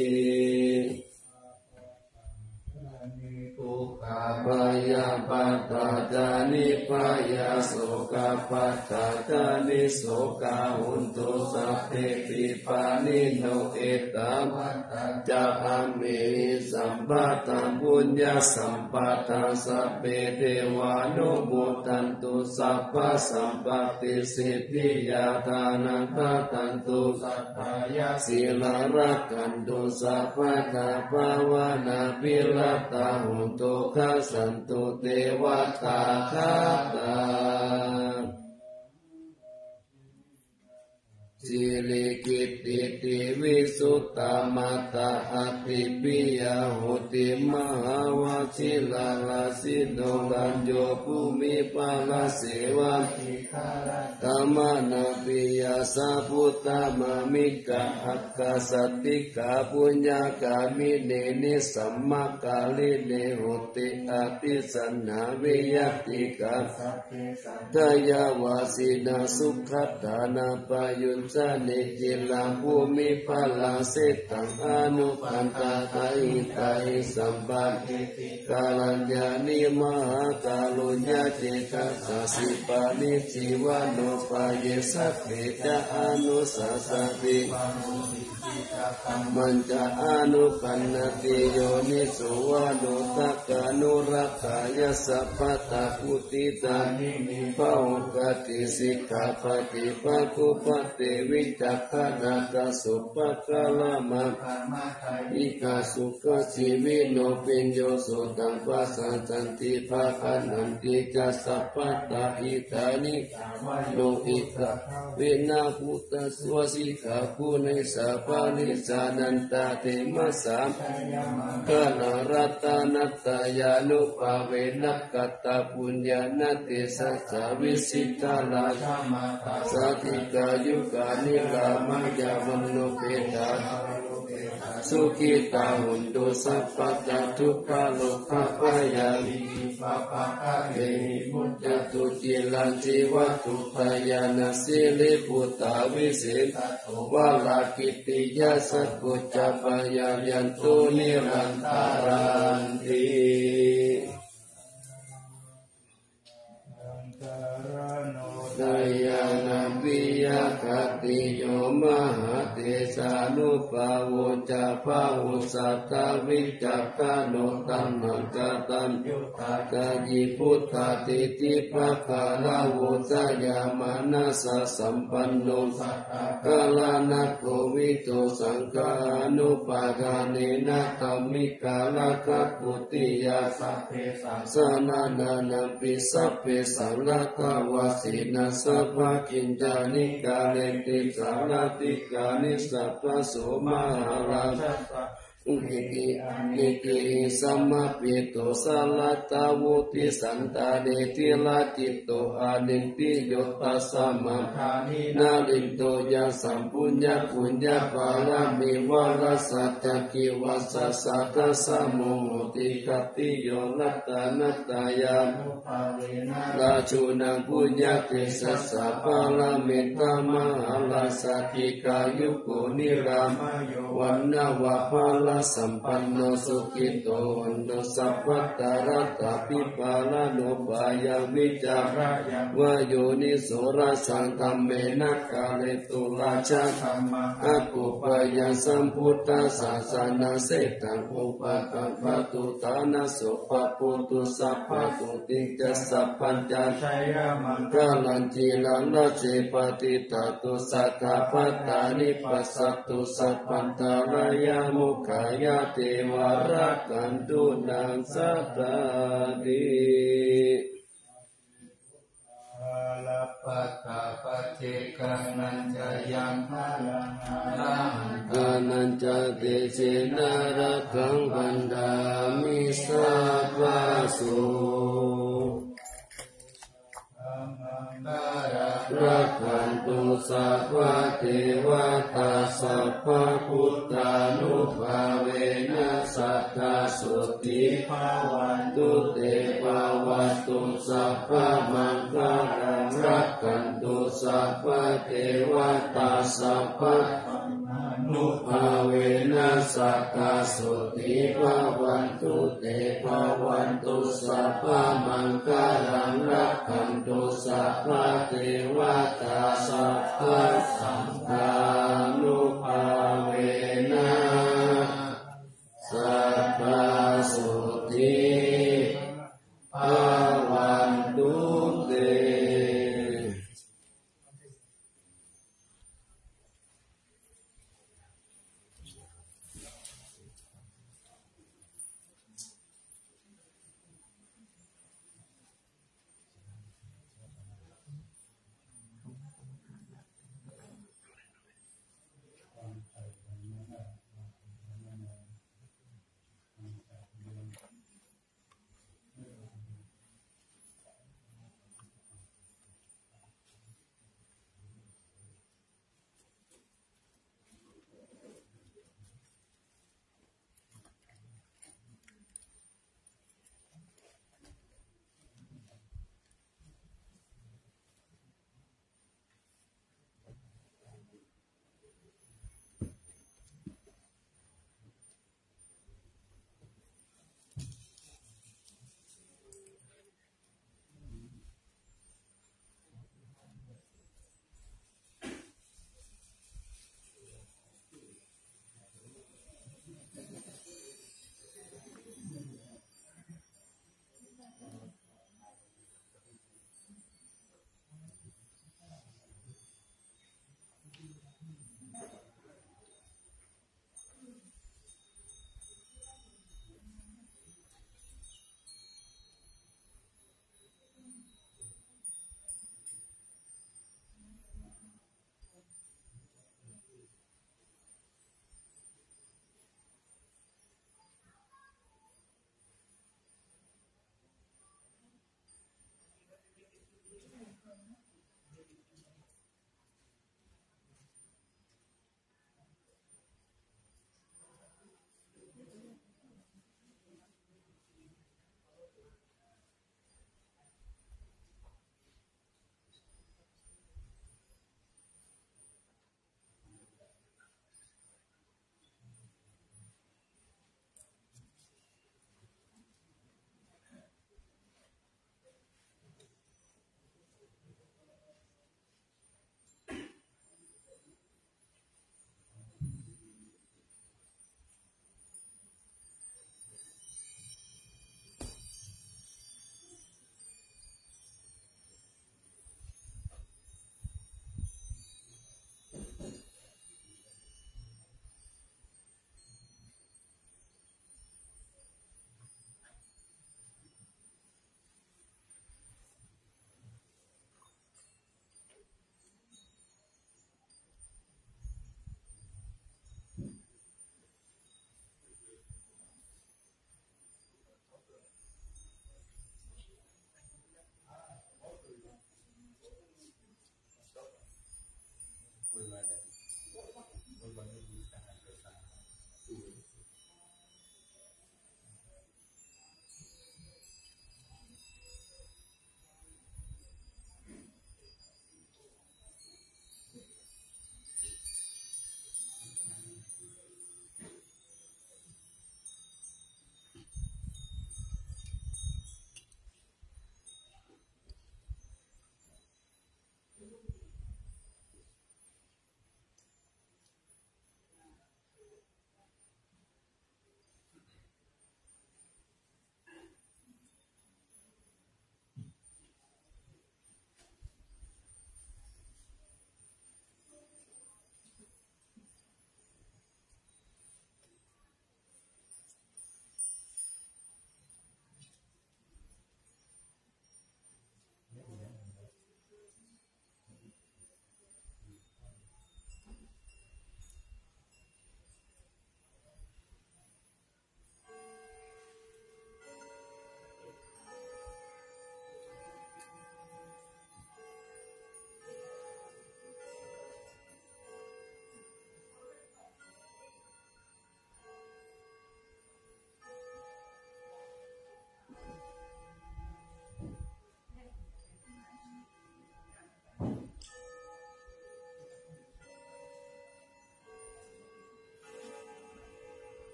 ทุกขปายาปัตตาจานิปายาโสกปัตตาจานิโสกาหุนตุสัพเพติปานิโนเอตมัตตาจาอามิสัมปะตังปุญญาสัมปะตังสัพเพเทวานุโมทันตุสัพพะสัมปติสิทธิยาทานังทัตันตุสัพพายาศีลรักขันตุสัพพะตาภาวนาภิรัตตาหุนตุขัสสันตุเทวตาคาตาสิริกิตติติวิสุตตมัตตาอภิปิยาหุติมหาวชิลาลาสิโนรัญโยภูมิปาลเสวะธรรมนาปิยาสาพุตตมามิกะอักขสัตติกาปุญญากามิเนนิสัมมากาลิเนหุติอภิสันนาวิยติกาทายาวาสินาสุขัตถานาปยุญสนิจิลังภูมิภาลาเสตังอนุปันตาไตไตสัมปัติกาลัญญานิมหากาลุญญาเจตัสสะสิปานิจิวานุปายสัพเพจะอนุสัสสติมันจะอนุปันนติโยนิสุวานุตักานุรักขายสัพพตาปุติตานิมิภาวกติสิกขาปฏิปักขุปติวิจักขณาตสุปะกะละมะอิกาสุขชีวิโนปิญโยสุตังปัสสันตันติภาคันนันติจัสสัพพตาอิตานิโลอิตาเวนะพุตตะสวสิกขาภูเนสัพพะนิสานันตาเตมะสามกะนารัตนัตตายานุภาเวนักกัตตปุญญานาติสัสสะวิสิตาลาสาธิกายุกานิกามายามโนเปตาสุขิตาหุนตุสัพพะทุกขโลกภายามิปัปปะเรหิมุจจตุจิลันจิวัตุภายานาสิลิปุตตาวิเศษวะลากิติยาสัพพุจจปายายันตุนิรันตารันติดายานาปิยคติโยมหาเตสานุภาวุจาภาวุสัตตวิจักขโนตัมมังกตัมยุตตายิพุทธาติติภะคาลาวุจายามานัสสัมปันโนสัตตกาลานะโควิโตสังฆานุปาทานินะธัมมิกาลกัปปุติยาสัพเพสานานานัมปิสัพเพสังฆาวาสินาสัพพะกิญจานิกาเลติสารติกานิสัพพะโสมหาราชอิติสัมมาปิโตสัลตาวุติสันตาเดติลาจิตโตอานิปิโยตัสสะมัทานินาลิโตยาสัมปุญญปุญญปารามิวาราสัจกิวัสสะตัสสะโมติกติโยนัตตานัตตายานุภาเวนะราชูนังปุญญเตสัสสะปารามิตามหาลาสัจกิกายุโกนิรามโยวันนาวะภาลาสัมปันโนสุขิโตวันโนสัพพัตตารัตตปิปาลโนปายาวิจารวะโยนิโสราสังธัมเมนะกาเลตุลาชะธัมมาอากุปยาสัมพุทธศาสนาเสตังอุปกัปปตุตานะโสปะปุตุสัพพะตุติจัสสัพพัญจชัยมังกาลันจีลันละเจปติตาตุสัทธาปัตตานิปัสสตุสัพพันตารายามุขายาเทวารักขันตุนังสัตตาดิลัพพะตาปะเจกังนันจะยังพาลังอากานันจะเตเชนะระกังวันดามิสัพพะสุรักขันตุสัพพะเทวตาสัพพะพุทธานุภาเวนะสัทธาสุติภาวันตุเตภาวันตุสัพพะมังคลังรักขันตุสัพพะเทวตาสัพพะนุภาเวนะสัทธาสุติภาวันตุเตภาวันตุสัพพะมังคลังรักขันตุสัพพะเทวตาสัพพะสังฆานุภาเวนะสัพพะสุติภาวันตุเต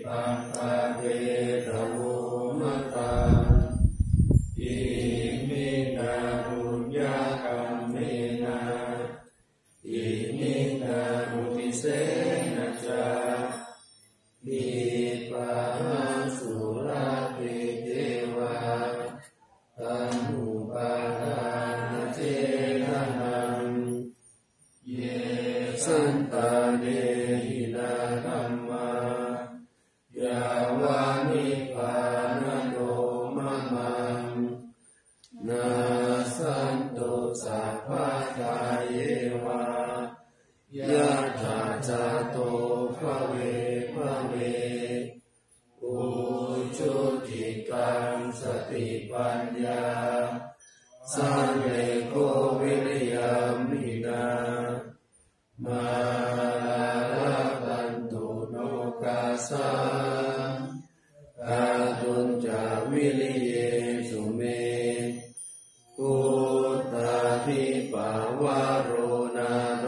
ปังปะเวทโวมะตังอิมินาบุญญากรรมเมนะอิมินาบุติเสนะจามิปังสุราติเทวาตันอุปาทานเจตนังเยสันตาเนหินาธัมมายาวานิพพานะโนมะมังนาสันตุสัพพะทาเยวายะถาจาโตภเวภเวอุชุติกังสติปัญญาสังเลโกวิริยมินามาลาปันตุโนกาสังกาตุนจาวิริเยสุเมพุทธาทิปาวาโรนาโต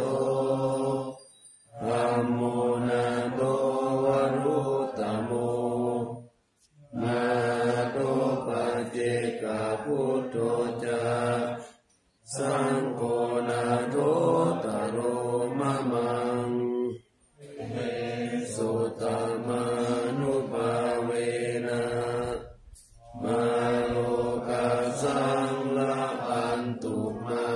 ธัมโมนาโตวรุตตโมนาโตปัจเจกพุทโธจาสังโฆนาโตตโรมะมังเอสุตตมานุภาเวนะมาโลกัสสังละอันตุมา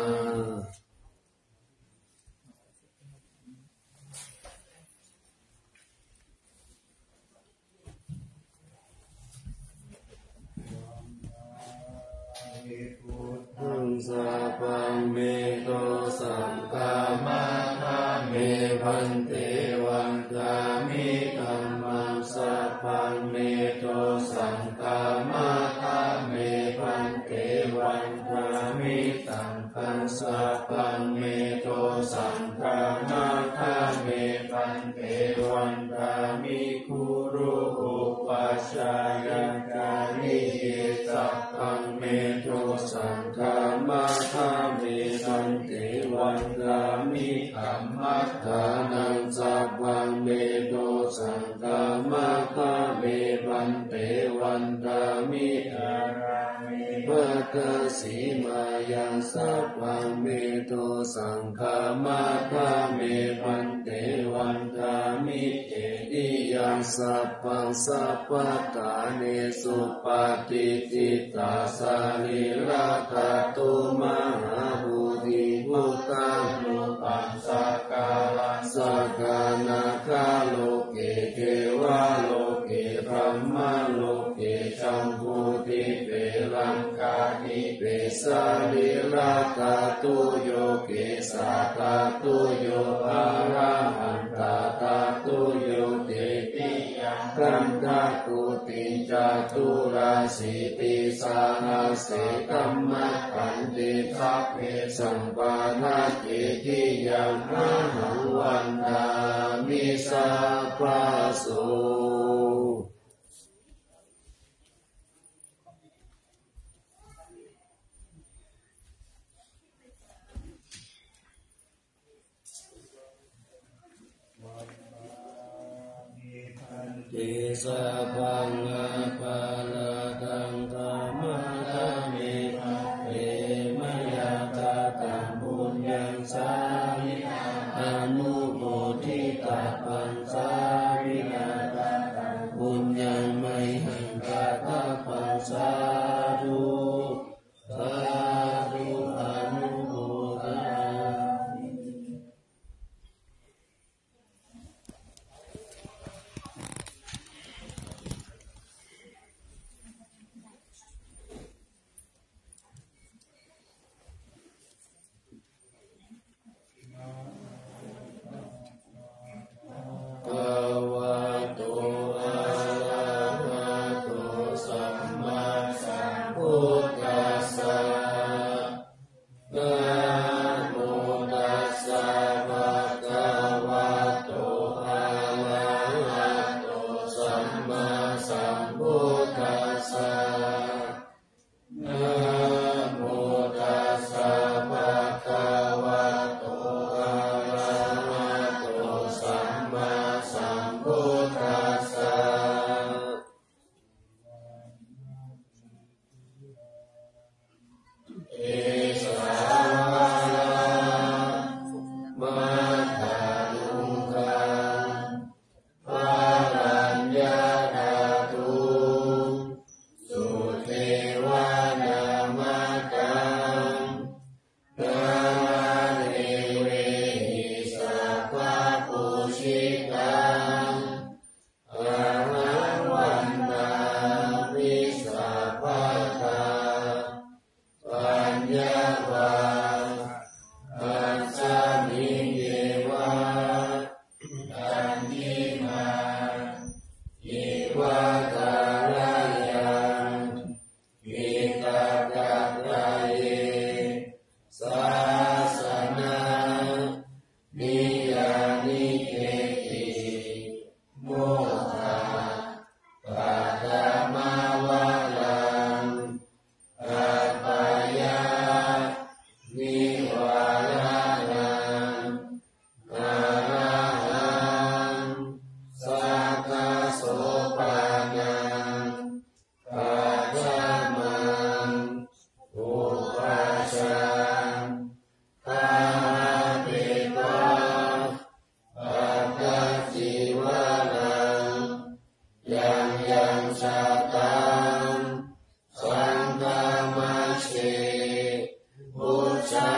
ทังสัพพังเมโตสังฆามาทาเมพันเตวันตามิธัมมังสัพพังเมโตสังฆามาทาเมพันเตวันตามิธัมมังสัพพังเมโตสังฆามาทาเมพันเตวันตามิคุรุอุปัชฌายกานิเยสัพพังเมโตสังฆามาทาเมพันเตวันตามิธัมมัฏฐานังสัพพังเมโตสังฆามาทาเมพันเตวันตามิอารามิปัตตสีมายังสัพพังเมโตสังฆามาทาเมพันเตวันตามิเอติยังสัพพังสัพพะทาเนสุปฏิทิตาสาลิราคาตุมหาภูติภูตังโลปัสสะกาลังสักกานาคาโลเกเทวาโลเกพรหมโลเกชัมพูติเปรังกานิเปสาลิราคาตุโยเกสาคาตุโยอาราหันตาตาตุโยเตติยังคันทาตุติจาตุราสิติสานาเสกัมมะขันติทัพเพสัมปานาเจติยังอาหังวันดามิสัพพะโสติสัพพังอาภาลาตังธรรมะธรรมิเอมยาตาตังบุญยังสามิอนุโมทิตาปัญสามินาบุญยังไม่หังกาตาปัญสาธุสาธุอนุโมทนาโสภานังปัจจามังอุปัชฌาย์ธาปิวะปัจจจิวะนังยังชาตังสังฆมัชฌิพุทธา